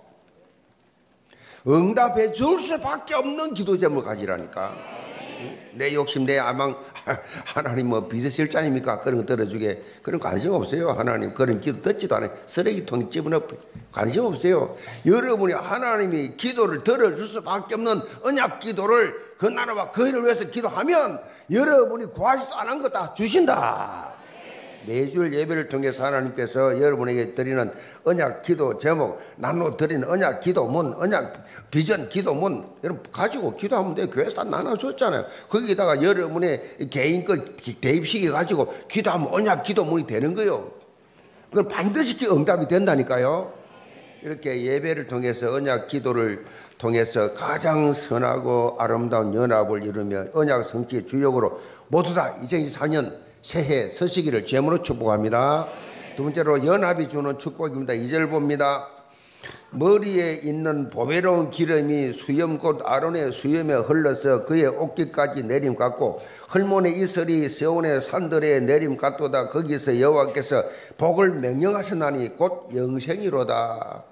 S1: 응답해 줄 수밖에 없는 기도 제목을 가지라니까. 내 욕심, 내 아망, 하나님 뭐 비서실장입니까? 그런 거 들어주게. 그런 관심 없어요. 하나님 그런 기도 듣지도 않아요. 쓰레기통에 집어넣어. 관심 없어요. 여러분이 하나님이 기도를 들어줄 수밖에 없는 언약 기도를 그 나라와 그 일을 위해서 기도하면 여러분이 구하지도 않은 거 다 주신다. 매주일 예배를 통해서 하나님께서 여러분에게 드리는 언약 기도 제목, 나눠 드리는 언약 기도문, 언약 비전 기도문, 여러분 가지고 기도하면 돼요. 교회에서 다 나눠줬잖아요. 거기다가 여러분의 개인 거 대입시켜 가지고 기도하면 언약 기도문이 되는 거예요. 그건 반드시 응답이 된다니까요. 이렇게 예배를 통해서 언약 기도를 통해서 가장 선하고 아름다운 연합을 이루며 언약 성취의 주역으로 모두 다 이천이십사 년 새해 서시기를 제물로 축복합니다. 두 번째로 연합이 주는 축복입니다. 이 절 봅니다. 머리에 있는 보배로운 기름이 수염 곧 아론의 수염에 흘러서 그의 옷깃까지 내림 같고 헐몬의 이슬이 세온의 산들에 내림 같도다. 거기서 여호와께서 복을 명령하셨나니 곧 영생이로다.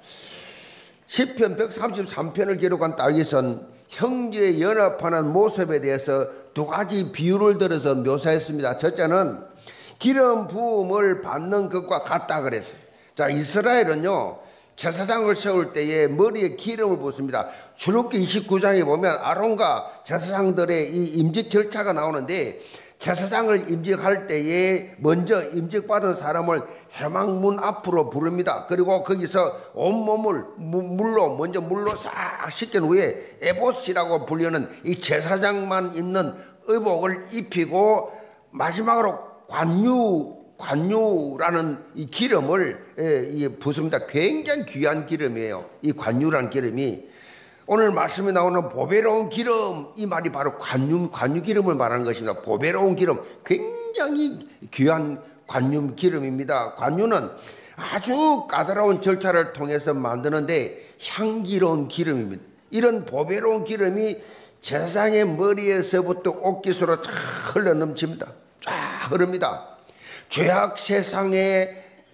S1: 시편 백삼십삼 편을 기록한 다윗은 형제 연합하는 모습에 대해서 두 가지 비유를 들어서 묘사했습니다. 첫째는 기름 부음을 받는 것과 같다 그랬어요. 자, 이스라엘은요 제사장을 세울 때에 머리에 기름을 붓습니다. 출애굽기 이십구 장에 보면 아론과 제사장들의 이 임직 절차가 나오는데 제사장을 임직할 때에 먼저 임직받은 사람을 회막문 앞으로 부릅니다. 그리고 거기서 온몸을 물로 먼저 물로 싹 씻긴 후에 에봇이라고 불리는 이 제사장만 입는 의복을 입히고 마지막으로 관유 관유라는 이 기름을 예, 붓습니다. 굉장히 귀한 기름이에요. 이 관유라는 기름이 오늘 말씀에 나오는 보배로운 기름, 이 말이 바로 관유, 관유 기름을 말하는 것입니다. 보배로운 기름, 굉장히 귀한 관유 기름입니다. 관유는 아주 까다로운 절차를 통해서 만드는데 향기로운 기름입니다. 이런 보배로운 기름이 제사장의 머리에서부터 옷깃으로 쫙 흘러 넘칩니다. 쫙 흐릅니다. 죄악 세상에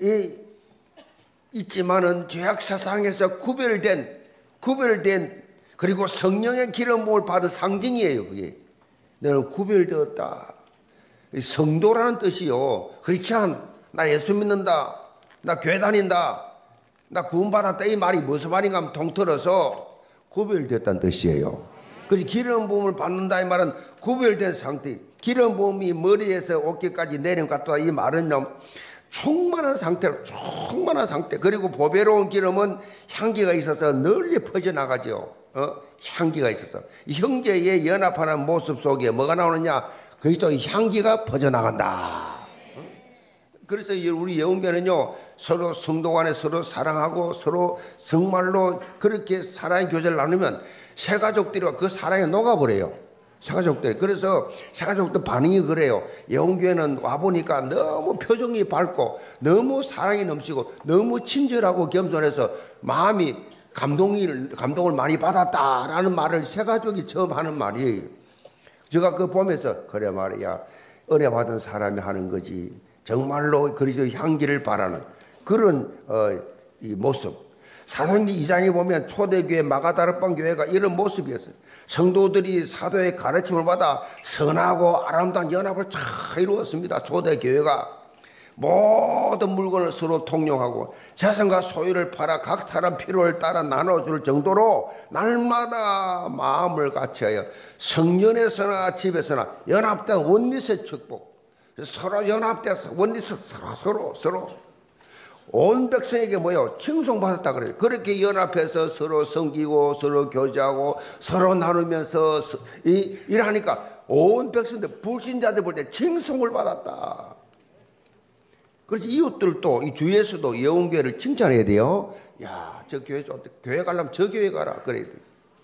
S1: 있지만은 죄악 세상에서 구별된 구별된 그리고 성령의 기름 부음을 받은 상징이에요. 그게 너는 구별되었다. 성도라는 뜻이요. 크리스찬, 나 예수 믿는다, 나 교회 다닌다, 나 구원받았다, 이 말이 무슨 말인가 하면 통틀어서 구별됐다는 뜻이에요. 그래서 기름 부음을 받는다 이 말은 구별된 상태. 기름 부음이 머리에서 어깨까지 내림 같다. 이 말은요 충만한 상태로 충만한 상태. 그리고 보배로운 기름은 향기가 있어서 널리 퍼져나가죠. 어? 향기가 있어서 이 형제의 연합하는 모습 속에 뭐가 나오느냐? 그리스도 향기가 퍼져나간다. 어? 그래서 우리 예언교회는요 서로 성도 간에 서로 사랑하고 서로 정말로 그렇게 사랑의 교제를 나누면 새 가족들이 그 사랑에 녹아버려요. 새가족들. 그래서 새가족들 반응이 그래요. 예언교회는 와보니까 너무 표정이 밝고 너무 사랑이 넘치고 너무 친절하고 겸손해서 마음이 감동을, 감동을 많이 받았다라는 말을 새가족이 처음 하는 말이에요. 제가 그거 보면서 그래 말이야. 은혜 받은 사람이 하는 거지. 정말로 그리스도의 향기를 바라는 그런 어, 이 모습. 사도행전 이 장에 보면 초대교회 마가다락방 교회가 이런 모습이었어요. 성도들이 사도의 가르침을 받아 선하고 아름다운 연합을 잘 이루었습니다. 초대교회가 모든 물건을 서로 통용하고 재산과 소유를 팔아 각 사람 필요를 따라 나눠줄 정도로 날마다 마음을 같이하여 성전에서나 집에서나 연합된 원리스의 축복, 서로 연합돼서 원리스 서로 서로 서로 온 백성에게 뭐요? 칭송받았다 그래요. 그렇게 연합해서 서로 섬기고 서로 교제하고 서로 나누면서 이, 일하니까 온 백성들 불신자들 볼 때 칭송을 받았다. 그래서 이웃들도 이 주위에서도 예언교회를 칭찬해야 돼요. 야, 저 교회 좋다. 교회 가려면 저 교회 가라. 그래야 돼요.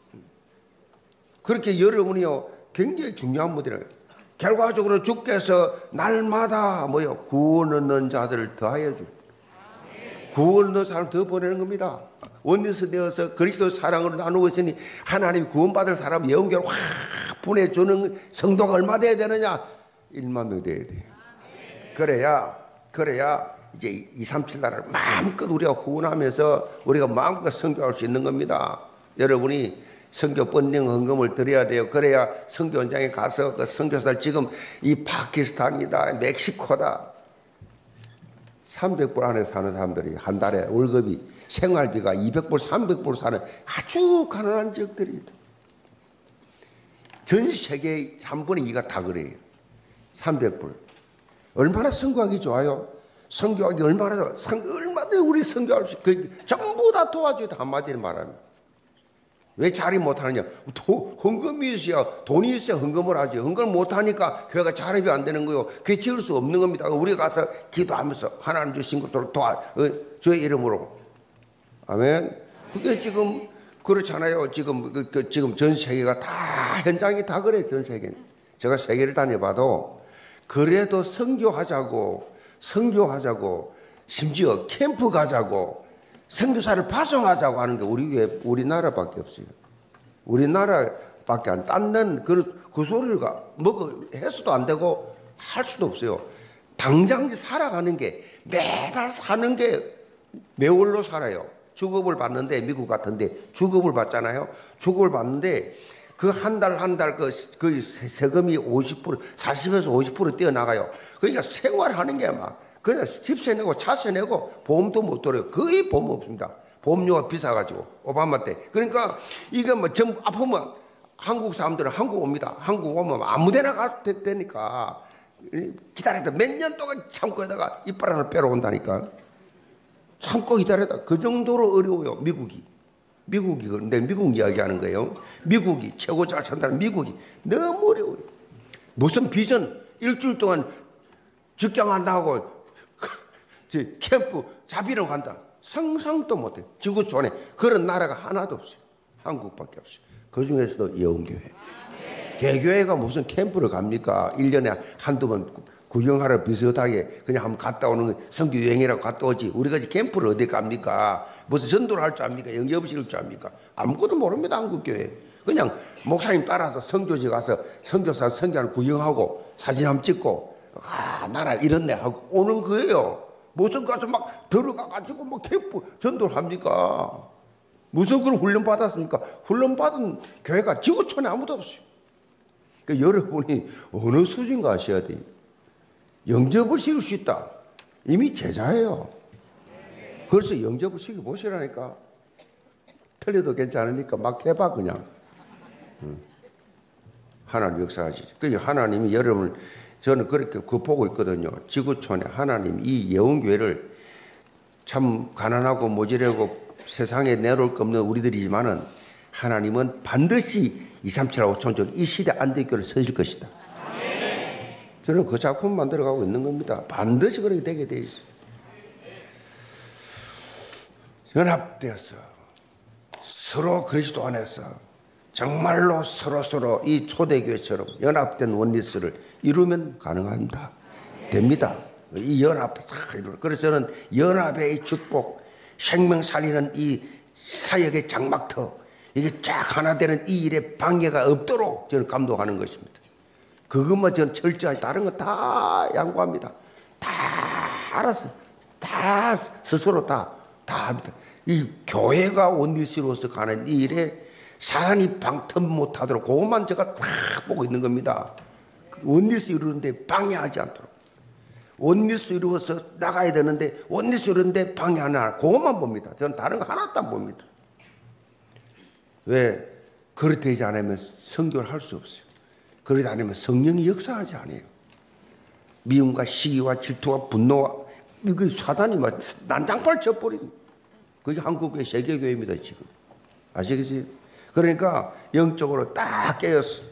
S1: 그렇게 여러분이요 굉장히 중요한 분들이에요. 결과적으로 주께서 날마다 뭐요 구원 얻는 자들을 더하여 주고 구원 얻는 사람 더 보내는 겁니다. 원리스 되어서 그리스도 사랑으로 나누고 있으니 하나님 구원받을 사람 예언교회를 확 보내주는 성도가 얼마 돼야 되느냐? 일만 명 돼야 돼요. 그래야 그래야 이제 이백삼십칠 나라를 마음껏 우리가 구원하면서 우리가 마음껏 선교할 수 있는 겁니다. 여러분이 선교 번영 헌금을 드려야 돼요. 그래야 선교 현장에 가서 그 선교사를 지금 이 파키스탄이다, 멕시코다 삼백 불 안에 사는 사람들이 한 달에 월급이 생활비가 이백 불, 삼백 불 사는 아주 가난한 지역들이 전 세계 한 분의 이가 다 그래요. 삼백 불. 얼마나 선교하기 좋아요? 선교하기 얼마나 좋아요? 선교, 얼마나 우리 선교할 수, 그, 전부 다 도와줘야 한마디로 말하면. 왜 자리 못하느냐? 도, 헌금이 있어야, 돈이 있어야 헌금을 하지. 헌금을 못하니까 교회가 자립이 안 되는 거요. 교회 지을 수 없는 겁니다. 우리가 가서 기도하면서 하나님 주신 것으로 도와, 어, 주의 이름으로. 아멘. 그게 지금 그렇잖아요. 지금, 그, 그, 지금 전 세계가 다, 현장이 다 그래, 전 세계는. 제가 세계를 다녀봐도 그래도 선교하자고, 선교하자고, 심지어 캠프 가자고, 선교사를 파송하자고 하는 게 우리 왜 우리나라밖에 없어요. 우리나라밖에 안 딴는 그, 그 소리를 뭐 해서도 안 되고 할 수도 없어요. 당장 살아가는 게 매달 사는 게 매월로 살아요. 주급을 받는데 미국 같은데 주급을 받잖아요. 주급을 받는데 그 한 달 한 달 그 그 세금이 오십 퍼센트 사십에서 오십 퍼센트 뛰어나가요. 그러니까 생활하는 게 막. 그냥 집세 내고 차세 내고 보험도 못 들어요. 거의 보험 없습니다. 보험료가 비싸가지고 오바마 때. 그러니까 이게 뭐 전부 아프면 한국 사람들은 한국 옵니다. 한국 오면 아무데나 갈 때니까 기다렸다 몇 년 동안 참고 있다가 이빨 하나 빼러 온다니까. 참고 기다렸다. 그 정도로 어려워요. 미국이. 미국이 근데 미국 이야기하는 거예요. 미국이 최고 잘 산다는 미국이 너무 어려워요. 무슨 비전 일주일 동안 직장 안 나가고 캠프 자비로 간다. 상상도 못해. 지구촌에 그런 나라가 하나도 없어요. 한국밖에 없어요. 그 중에서도 예언교회. 개교회가 무슨 캠프를 갑니까? 일 년에 한두 번 구경하러 비슷하게 그냥 한번 갔다 오는 선교 여행이라고 갔다 오지. 우리가 캠프를 어디 갑니까? 무슨 전도를 할 줄 압니까? 영접을 줄 압니까? 아무것도 모릅니다. 한국교회. 그냥 목사님 따라서 선교지 가서 선교사 선교하는 구경하고 사진 한번 찍고 아 나라 이렇네 하고 오는 거예요. 무슨 가서 막 들어가가지고 뭐 캠프 전도를 합니까? 무슨 그런 훈련 받았습니까? 훈련 받은 교회가 지구촌에 아무도 없어요. 그러니까 여러분이 어느 수준인가 아셔야 돼요. 영접을 시킬 수 있다. 이미 제자예요. 그래서 영접을 시켜 보시라니까. 틀려도 괜찮으니까 막 해봐 그냥. 하나님 역사하지. 그러니까 하나님이 여러분을 저는 그렇게 그 보고 있거든요. 지구촌에 하나님 이 예언교회를 참 가난하고 모질하고 세상에 내놓을 거 없는 우리들이지만은 하나님은 반드시 이백삼십칠하고 천적 이 시대 안대교를 서실 것이다. 저는 그 작품 만들어가고 있는 겁니다. 반드시 그렇게 되게 돼 있어요. 연합되어서 서로 그리스도 안에서 정말로 서로서로 이 초대교회처럼 연합된 원리스를 이루면 가능합니다. 됩니다. 이 연합에 다 이루어. 그래서 저는 연합의 축복, 생명 살리는 이 사역의 장막터, 이게 쫙 하나 되는 이 일에 방해가 없도록 저는 감독하는 것입니다. 그것만 저는 철저하게 다른 거 다 양보합니다. 다 알아서 다 스스로 다, 다 합니다. 이 교회가 원리스로서 가는 이 일에 사단이 방틈 못하도록 그것만 제가 다 보고 있는 겁니다. 원리스 이루는데 방해하지 않도록. 원리스 이루어서 나가야 되는데 원리스 이루는데 방해하는 안, 그것만 봅니다. 저는 다른 거 하나도 안 봅니다. 왜? 그렇게 되지 않으면 성교를 할 수 없어요. 그러지 않으면 성령이 역사하지 않아요. 미움과 시기와 질투와 분노와 이거 사단이 막 난장발 쳐버린 그게 한국의 세계교회입니다 지금. 아시겠어요? 그러니까 영적으로 딱 깨었어.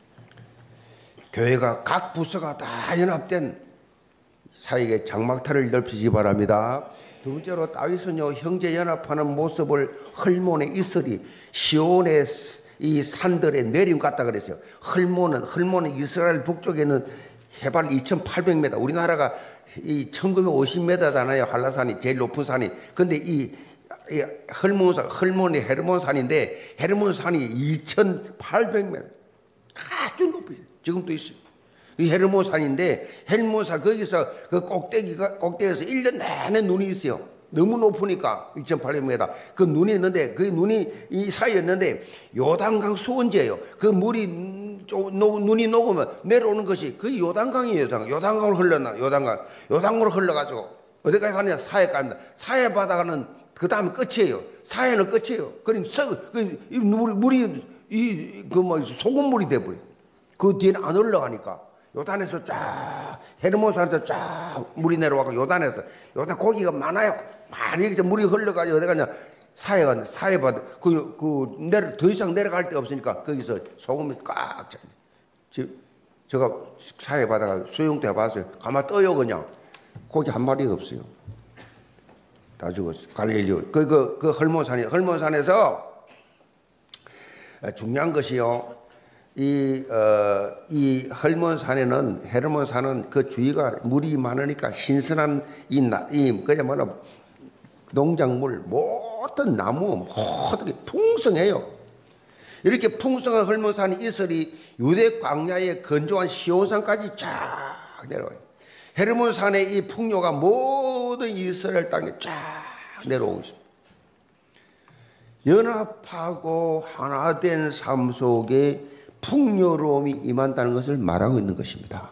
S1: 교회가 각 부서가 다 연합된 사이에 장막탈을 넓히시기 바랍니다. 두 번째로 다윗은요 형제 연합하는 모습을 헐몬의 이슬이 시온의 이 산들에 내림 같다 그랬어요. 헐몬은 헐몬은 이스라엘 북쪽에 있는 해발 이천팔백 미터, 우리나라가 이 천구백오십 미터잖아요. 한라산이 제일 높은 산이. 근데 이, 이 헐몬산, 헐몬이 헤르몬산인데 헤르몬산이 이천팔백 미터 아주 높이 지금도 있어요. 이 헤르몬산인데 헤르몬산 거기서 그 꼭대기가 꼭대기에서 일 년 내내 눈이 있어요. 너무 높으니까 이천팔백 미터 그 눈이 있는데 그 눈이 이 사이에 있는데 요단강 수원지예요. 그 물이 눈이 녹으면 내려오는 것이 그 요단강이에요. 요단강. 요단강으로 흘러나 요단강 요단강으로 흘러가지고 어디까지 가느냐 사해 갑니다. 사해 바다가는 그 다음에 끝이에요. 사해는 끝이에요. 그럼 그 물이 물이 이 그 뭐 소금물이 돼버려. 그 뒤에는 안 올라가니까. 요단에서 쫙 헤르몬산에서 쫙 물이 내려와서 요단에서 요단 고기가 많아요. 많이 여기서 물이 흘러가지고 어디 가냐 사해가 사해 바다 그 그 내려 더 이상 내려갈 데가 없으니까 거기서 소금이 꽉 차. 제가 사해 바다가 수영도 해봤어요. 가만 떠요 그냥 고기 한 마리도 없어요. 다 죽었어요. 갈릴리오 그그 그 헐몬산이 헐몬산에서 중요한 것이요. 이, 어, 이 헐몬산에는, 헤르몬산은 그 주위가 물이 많으니까 신선한 이, 나, 이, 그냥 뭐냐, 농작물, 모든 나무, 모든 게 풍성해요. 이렇게 풍성한 헐몬산이 이슬이 유대 광야의 건조한 시온산까지 쫙 내려와요. 헤르몬산의 이 풍요가 모든 이스라엘 땅에 쫙 내려오고 있습니다. 연합하고 하나 된 삶 속에 풍요로움이 임한다는 것을 말하고 있는 것입니다.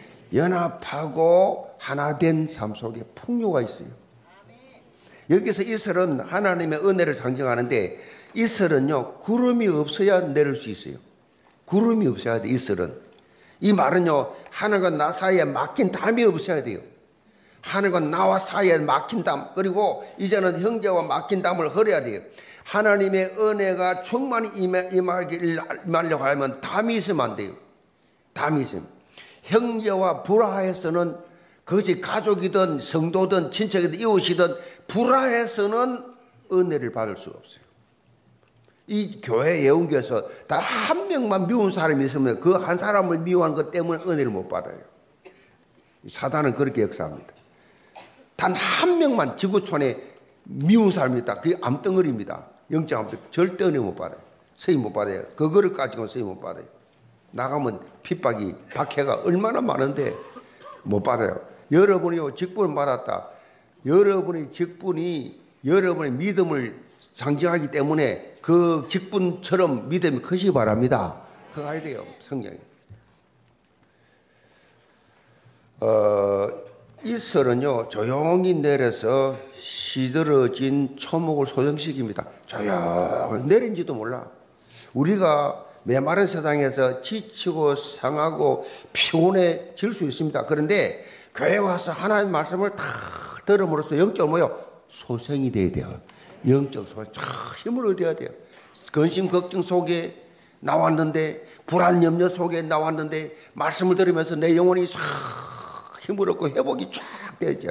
S1: 연합하고 하나 된 삶 속에 풍요가 있어요. 여기서 이슬은 하나님의 은혜를 상징하는데 이슬은요 구름이 없어야 내릴 수 있어요. 구름이 없어야 돼. 이슬은 이 말은요 하늘과 나 사이에 막힌 담이 없어야 돼요. 하늘과 나와 사이에 막힌 담, 그리고 이제는 형제와 막힌 담을 헐어야 돼요. 하나님의 은혜가 충만히 임하려고 하면 담이 있으면 안 돼요. 담이 있으면. 형제와 불화해서는 그것이 가족이든 성도든 친척이든 이웃이든 불화해서는 은혜를 받을 수가 없어요. 이 교회 예언교에서 단 한 명만 미운 사람이 있으면 그 한 사람을 미워하는 것 때문에 은혜를 못 받아요. 사단은 그렇게 역사합니다. 단 한 명만 지구촌에 미운 사람이 있다. 그게 암덩어리입니다. 영적 암덩어리. 절대 은혜 못 받아요. 서임 못 받아요. 그거를 가지고 서임 못 받아요. 나가면 핍박이 박해가 얼마나 많은데 못 받아요. 여러분이 직분을 받았다. 여러분의 직분이 여러분의 믿음을 상징하기 때문에 그 직분처럼 믿음이 크시기 바랍니다. 그거 해야 돼요. 성경에. 어, 이슬은요 조용히 내려서 시들어진 초목을 소정시킵니다. 조용히 내린지도 몰라. 우리가 메마른 세상에서 지치고 상하고 피곤해질 수 있습니다. 그런데 교회 와서 하나님의 말씀을 다 들음으로써 영적 뭐요? 소생이 돼야 돼요. 영적 소생, 쫙 힘을 얻어야 돼요. 근심 걱정 속에 나왔는데, 불안 염려 속에 나왔는데 말씀을 들으면서 내 영혼이 싹 힘을 얻고 회복이 쫙 되죠.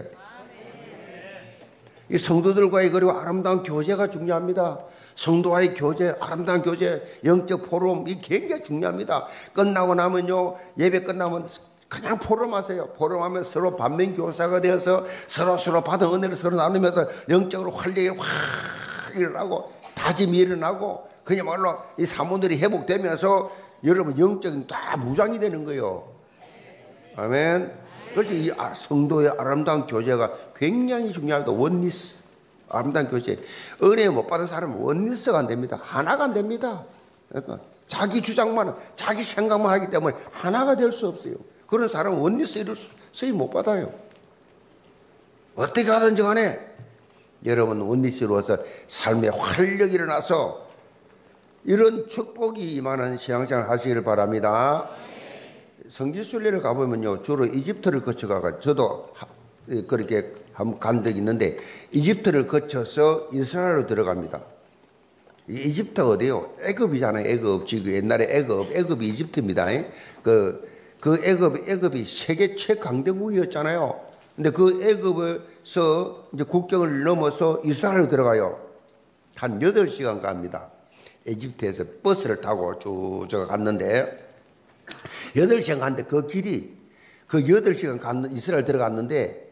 S1: 이 성도들과의 그리고 아름다운 교제가 중요합니다. 성도와의 교제, 아름다운 교제, 영적 포럼, 이 굉장히 중요합니다. 끝나고 나면요, 예배 끝나면 그냥 포럼하세요. 포럼하면 서로 반면 교사가 되어서 서로 서로 받은 은혜를 서로 나누면서 영적으로 활력이 확 일어나고 다짐이 일어나고 그야말로 이 사모들이 회복되면서 여러분 영적인 다 무장이 되는 거예요. 아멘. 그래서 이 성도의 아름다운 교제가 굉장히 중요합니다. 원리스. 아름다운 교제. 은혜 못 받은 사람은 원리스가 안 됩니다. 하나가 안 됩니다. 자기 주장만, 자기 생각만 하기 때문에 하나가 될 수 없어요. 그런 사람은 원리스 이룰 수입 못 받아요. 어떻게 하든지 간에 여러분 원리스로서 삶에 활력이 일어나서 이런 축복이 임하는 신앙생활 하시기를 바랍니다. 성지순례를 가보면요, 주로 이집트를 거쳐가가 저도 그렇게 간 적이 있는데 이집트를 거쳐서 이스라엘로 들어갑니다. 이집트 어디요? 애굽이잖아요. 애굽. 지금 옛날에 애굽, 애굽이 이집트입니다. 그, 그 애굽, 애굽이 세계 최강대국이었잖아요. 근데 그 애굽에서 이제 국경을 넘어서 이스라엘로 들어가요. 한 여덟 시간 갑니다. 이집트에서 버스를 타고 쭉 저 갔는데 여덟 시간 갔는데 그 길이 그 여덟 시간 갔는 이스라엘 들어갔는데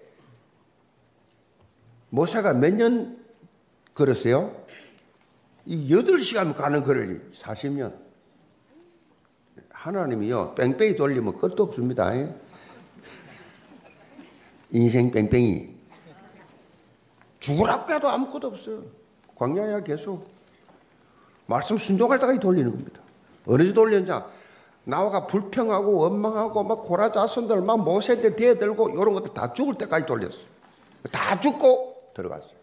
S1: 모세가 몇 년 걸었어요? 이 여덟 시간 가는 거리를 사십 년. 하나님이요, 뺑뺑이 돌리면 끝도 없습니다. 인생 뺑뺑이. 죽으라고 해도 아무것도 없어요. 광야야 계속. 말씀 순종할 때까지 돌리는 겁니다. 어느 정도 돌렸냐? 나와가 불평하고 원망하고 막 고라 자손들 막 모세한테 대들고 이런 것들 다 죽을 때까지 돌렸어요. 다 죽고 들어갔어요.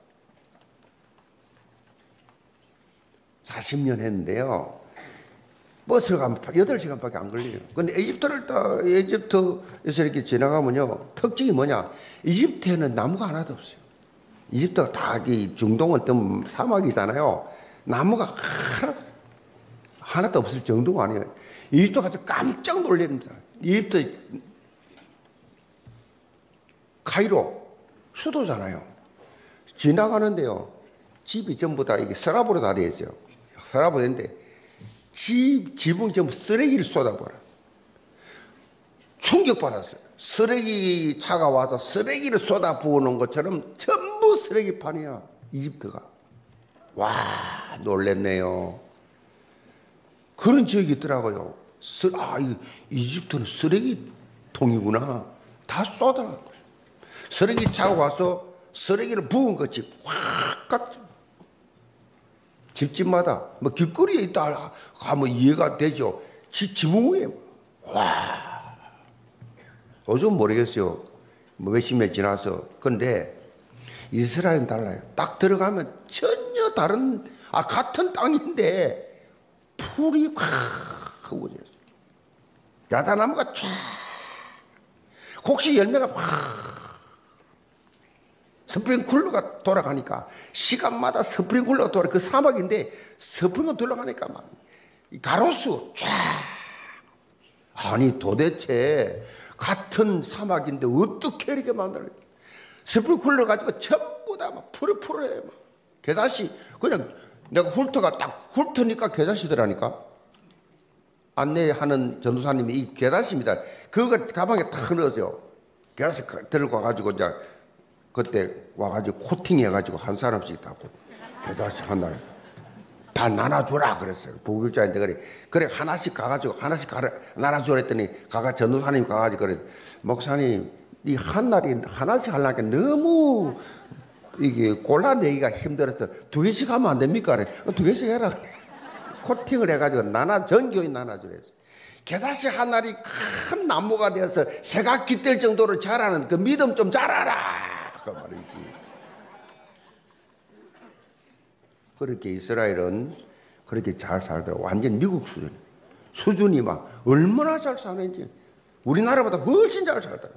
S1: 사십 년 했는데요. 버스를 가면 여덟 시간밖에 안 걸려요. 근데 이집트를 딱, 이집트에서 이렇게 지나가면요, 특징이 뭐냐? 이집트에는 나무가 하나도 없어요. 이집트가 다 이 중동은 또 사막이잖아요. 나무가 하나, 하나도 없을 정도가 아니에요. 이집트 가서 깜짝 놀랍니다. 이집트 카이로 수도잖아요. 지나가는데요, 집이 전부 다 이게 서랍으로 다 되어 있어요. 서랍으로 되는데 집, 지붕 전부 쓰레기를 쏟아버려. 충격받았어요. 쓰레기 차가 와서 쓰레기를 쏟아부어놓은 것처럼 전부 쓰레기판이야, 이집트가. 와, 놀랬네요. 그런 지역이 있더라고요. 쓰, 아, 이, 이집트는 쓰레기통이구나. 다 쏟아놨어요. 쓰레기 차가 와서 쓰레기를 부은 것이 확 갔죠. 집집마다 뭐 길거리에 있다 하면 이해가 되죠. 지, 지붕 위에. 와, 요즘 모르겠어요. 뭐 몇십 년 지나서. 근데 이스라엘은 달라요. 딱 들어가면 전혀 다른, 아, 같은 땅인데 풀이 확 하고 있어요. 야자나무가 쫙, 혹시 열매가 확, 스프링쿨러가 돌아가니까 시간마다 스프링쿨러가 돌아, 그 사막인데 스프링쿨러 돌아가니까 막 가로수 쫙. 아니 도대체 같은 사막인데 어떻게 이렇게 만들어요? 스프링쿨러 가지고 전부 다 막 푸르푸르해. 막 개다시 그냥 내가 훑어가 딱 훑으니까 개다시더라니까. 안내하는 전도사님이 이 개다시입니다. 그거 가방에 탁 넣으세요. 개다시 들고 와가지고 이제 그때 와가지고 코팅해가지고 한 사람씩 다 개다시 하나 다 나눠주라 그랬어요. 부교육자인데 그래 그래 하나씩 가가지고 하나씩 가라 나눠주라 했더니 가가 전도사님 가가지고 그래 목사님 이 한 날이 하나씩 하려니까 너무 이게 골라내기가 힘들어서 두 개씩 하면 안 됩니까? 그래 두 개씩 해라. 코팅을 해가지고 나눠 전교인 나눠주랬어요. 개다시 한 날이 큰 나무가 되어서 새가 깃들 정도로 자라는 그 믿음 좀 자라라. 그 말이지. 그렇게 이스라엘은 그렇게 잘 살더라고. 완전 미국 수준. 수준이 막 얼마나 잘 사는지 우리나라보다 훨씬 잘 살더라고.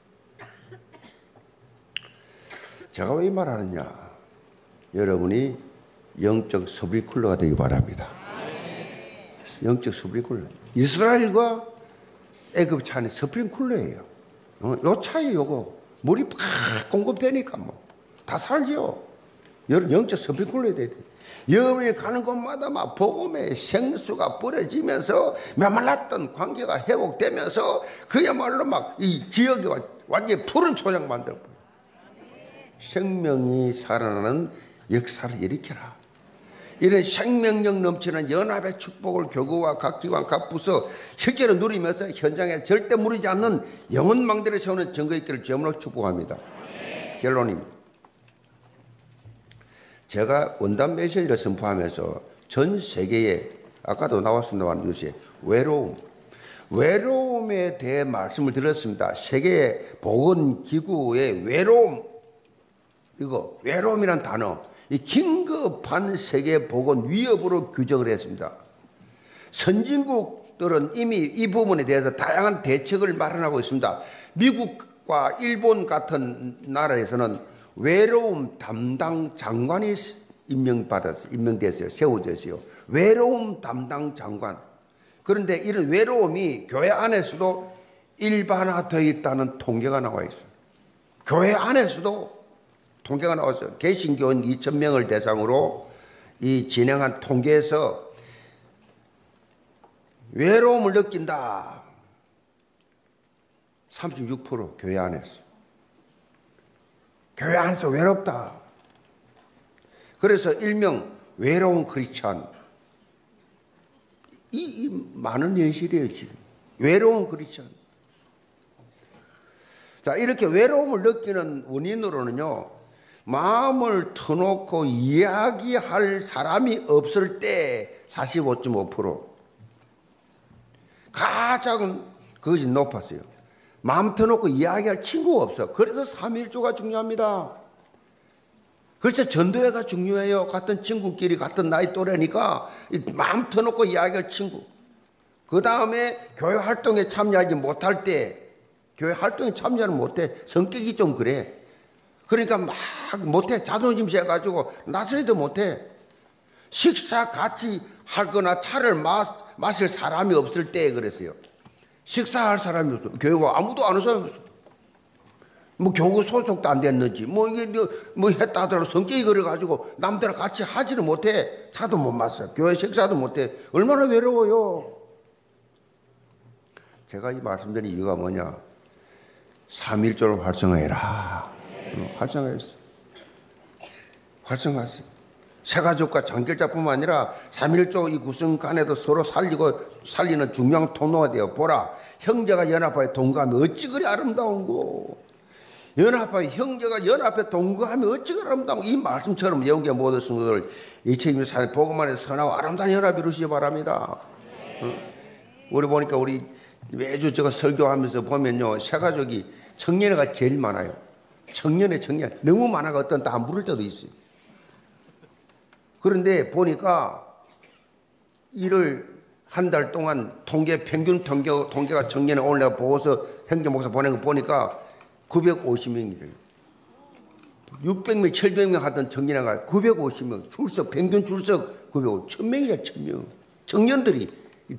S1: 제가 왜 이 말하느냐? 여러분이 영적 스프링클러가 되기 바랍니다. 영적 스프링클러. 이스라엘과 애굽 차이는 스프링클러예요. 어, 요 차이 요거 물이 팍 공급되니까 뭐 다 살죠. 여러분 영적 스프링클러야 돼. 여러분이 가는 곳마다 막 복음의 생수가 뿌려지면서 메말랐던 관계가 회복되면서 그야말로 막 이 지역이 완전히 푸른 초장 만들고 생명이 살아나는 역사를 일으켜라. 이런 생명력 넘치는 연합의 축복을 교구와 각 기관, 각 부서 실제로 누리면서 현장에 절대 무리지 않는 영혼 망대를 세우는 증거 있기를 주님으로 축복합니다. 결론입니다. 제가 원단 메시지를 선포하면서 전 세계에 아까도 나왔습니다만 뉴스에 외로움, 외로움에 대해 말씀을 드렸습니다. 세계 보건기구의 외로움, 이거 외로움이란 단어, 이 긴급한 세계 보건 위협으로 규정을 했습니다. 선진국들은 이미 이 부분에 대해서 다양한 대책을 마련하고 있습니다. 미국과 일본 같은 나라에서는 외로움 담당 장관이 임명받았어요. 임명됐어요. 세워졌어요. 외로움 담당 장관. 그런데 이런 외로움이 교회 안에서도 일반화되어 있다는 통계가 나와 있어요. 교회 안에서도 통계가 나왔어요. 개신교인 이천 명을 대상으로 이 진행한 통계에서 외로움을 느낀다. 삼십육 퍼센트 교회 안에서. 교회 안에서 외롭다. 그래서 일명 외로운 크리스찬. 이, 이 많은 현실이에요, 지금. 외로운 크리스찬. 자, 이렇게 외로움을 느끼는 원인으로는요, 마음을 터놓고 이야기할 사람이 없을 때 사십오 점 오 퍼센트. 가장 그것이 높았어요. 마음 터놓고 이야기할 친구가 없어. 그래서 삼일조가 중요합니다. 그래서 전도회가 중요해요. 같은 친구끼리 같은 나이 또래니까 마음 터놓고 이야기할 친구. 그 다음에 교회 활동에 참여하지 못할 때, 교회 활동에 참여를 못해. 성격이 좀 그래. 그러니까 막 못해. 자존심 세가지고 나서지도 못해. 식사 같이 하거나 차를 마, 마실 사람이 없을 때 그랬어요. 식사할 사람이 없어. 교회가 아무도 안 오는 사람이 없어. 뭐 교구 소속도 안 됐는지 뭐 이게 뭐 했다 하더라도 성격이 그래가지고 남들랑 같이 하지를 못해. 차도 못 마셔. 교회 식사도 못해. 얼마나 외로워요. 제가 이 말씀드린 이유가 뭐냐. 삼일조를 활성화해라. 활성화했어. 활성화했어. 세가족과 장결자뿐만 아니라 삼일조 이 구성간에도 서로 살리고 살리는 중요한 통로가 되어 보라. 형제가 연합하여 동거하면 어찌 그리 아름다운 거. 연합하여 형제가 연합해 동거하면 어찌 그리 아름다운 거. 이 말씀처럼 영계 모든 성도들 이천이십사 년 복음만에 선하고 아름다운 연합 이루시기 바랍니다. 응? 우리 보니까 우리 매주 제가 설교하면서 보면요, 세가족이 청년회가 제일 많아요. 청년회 청년 너무 많아가 어떤 다 안 부를 때도 있어요. 그런데 보니까 이를 한 달 동안 통계 평균 통계, 통계가 청년회 오늘 내가 보고서 행정 목사 보낸 거 보니까 구백오십 명이래요. 육백 명, 칠백 명 하던 청년회가 구백오십 명 출석 평균 출석 구백오십 천 명이야. 천 명. 청년들이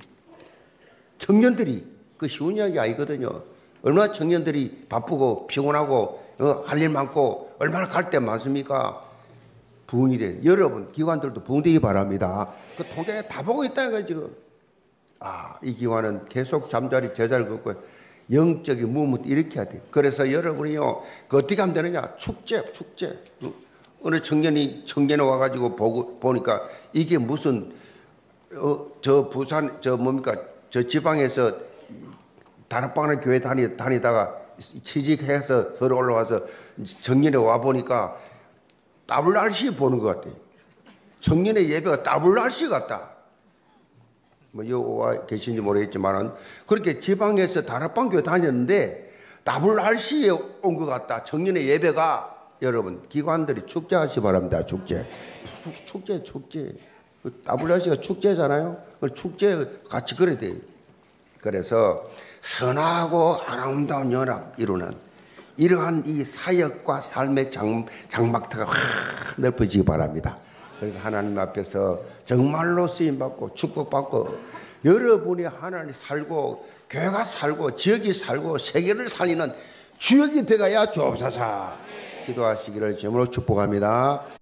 S1: 청년들이 그 쉬운 이야기 아니거든요. 얼마나 청년들이 바쁘고 피곤하고 어, 할 일 많고 얼마나 갈 데 많습니까? 부흥이 돼. 여러분 기관들도 부흥되기 바랍니다. 그 통계에 다 보고 있다는 거예요 지금. 아, 이 기관은 계속 잠자리 제자를 걷고 영적인 무무 일으켜야 돼. 그래서 여러분이요, 그 어떻게 하면 되느냐? 축제, 축제. 어느 청년이 청년에 와가지고 보고 보니까 이게 무슨 어, 저 부산 저 뭡니까 저 지방에서 다락방을 교회 다니 다니다가 취직해서 서로 올라와서 청년에 와 보니까 더블알씨 보는 것 같아요. 청년의 예배가 더블알씨 같다. 뭐 여와 계신지 모르겠지만은 그렇게 지방에서 다락방 교회 다녔는데 더블알씨에 온 것 같다. 청년의 예배가. 여러분 기관들이 축제하시 바랍니다. 축제, 축제, 축제. 더블알씨가 축제잖아요. 축제 같이 그래야 돼요. 그래서 선하고 아름다운 연합 이루는 이러한 이 사역과 삶의 장, 장막터가 확 넓어지기 바랍니다. 그래서 하나님 앞에서 정말로 쓰임받고 축복받고 여러분이 하나님 살고 교회가 살고 지역이 살고 세계를 살리는 주역이 되어야 주옵소서. 기도하시기를 제물로 축복합니다.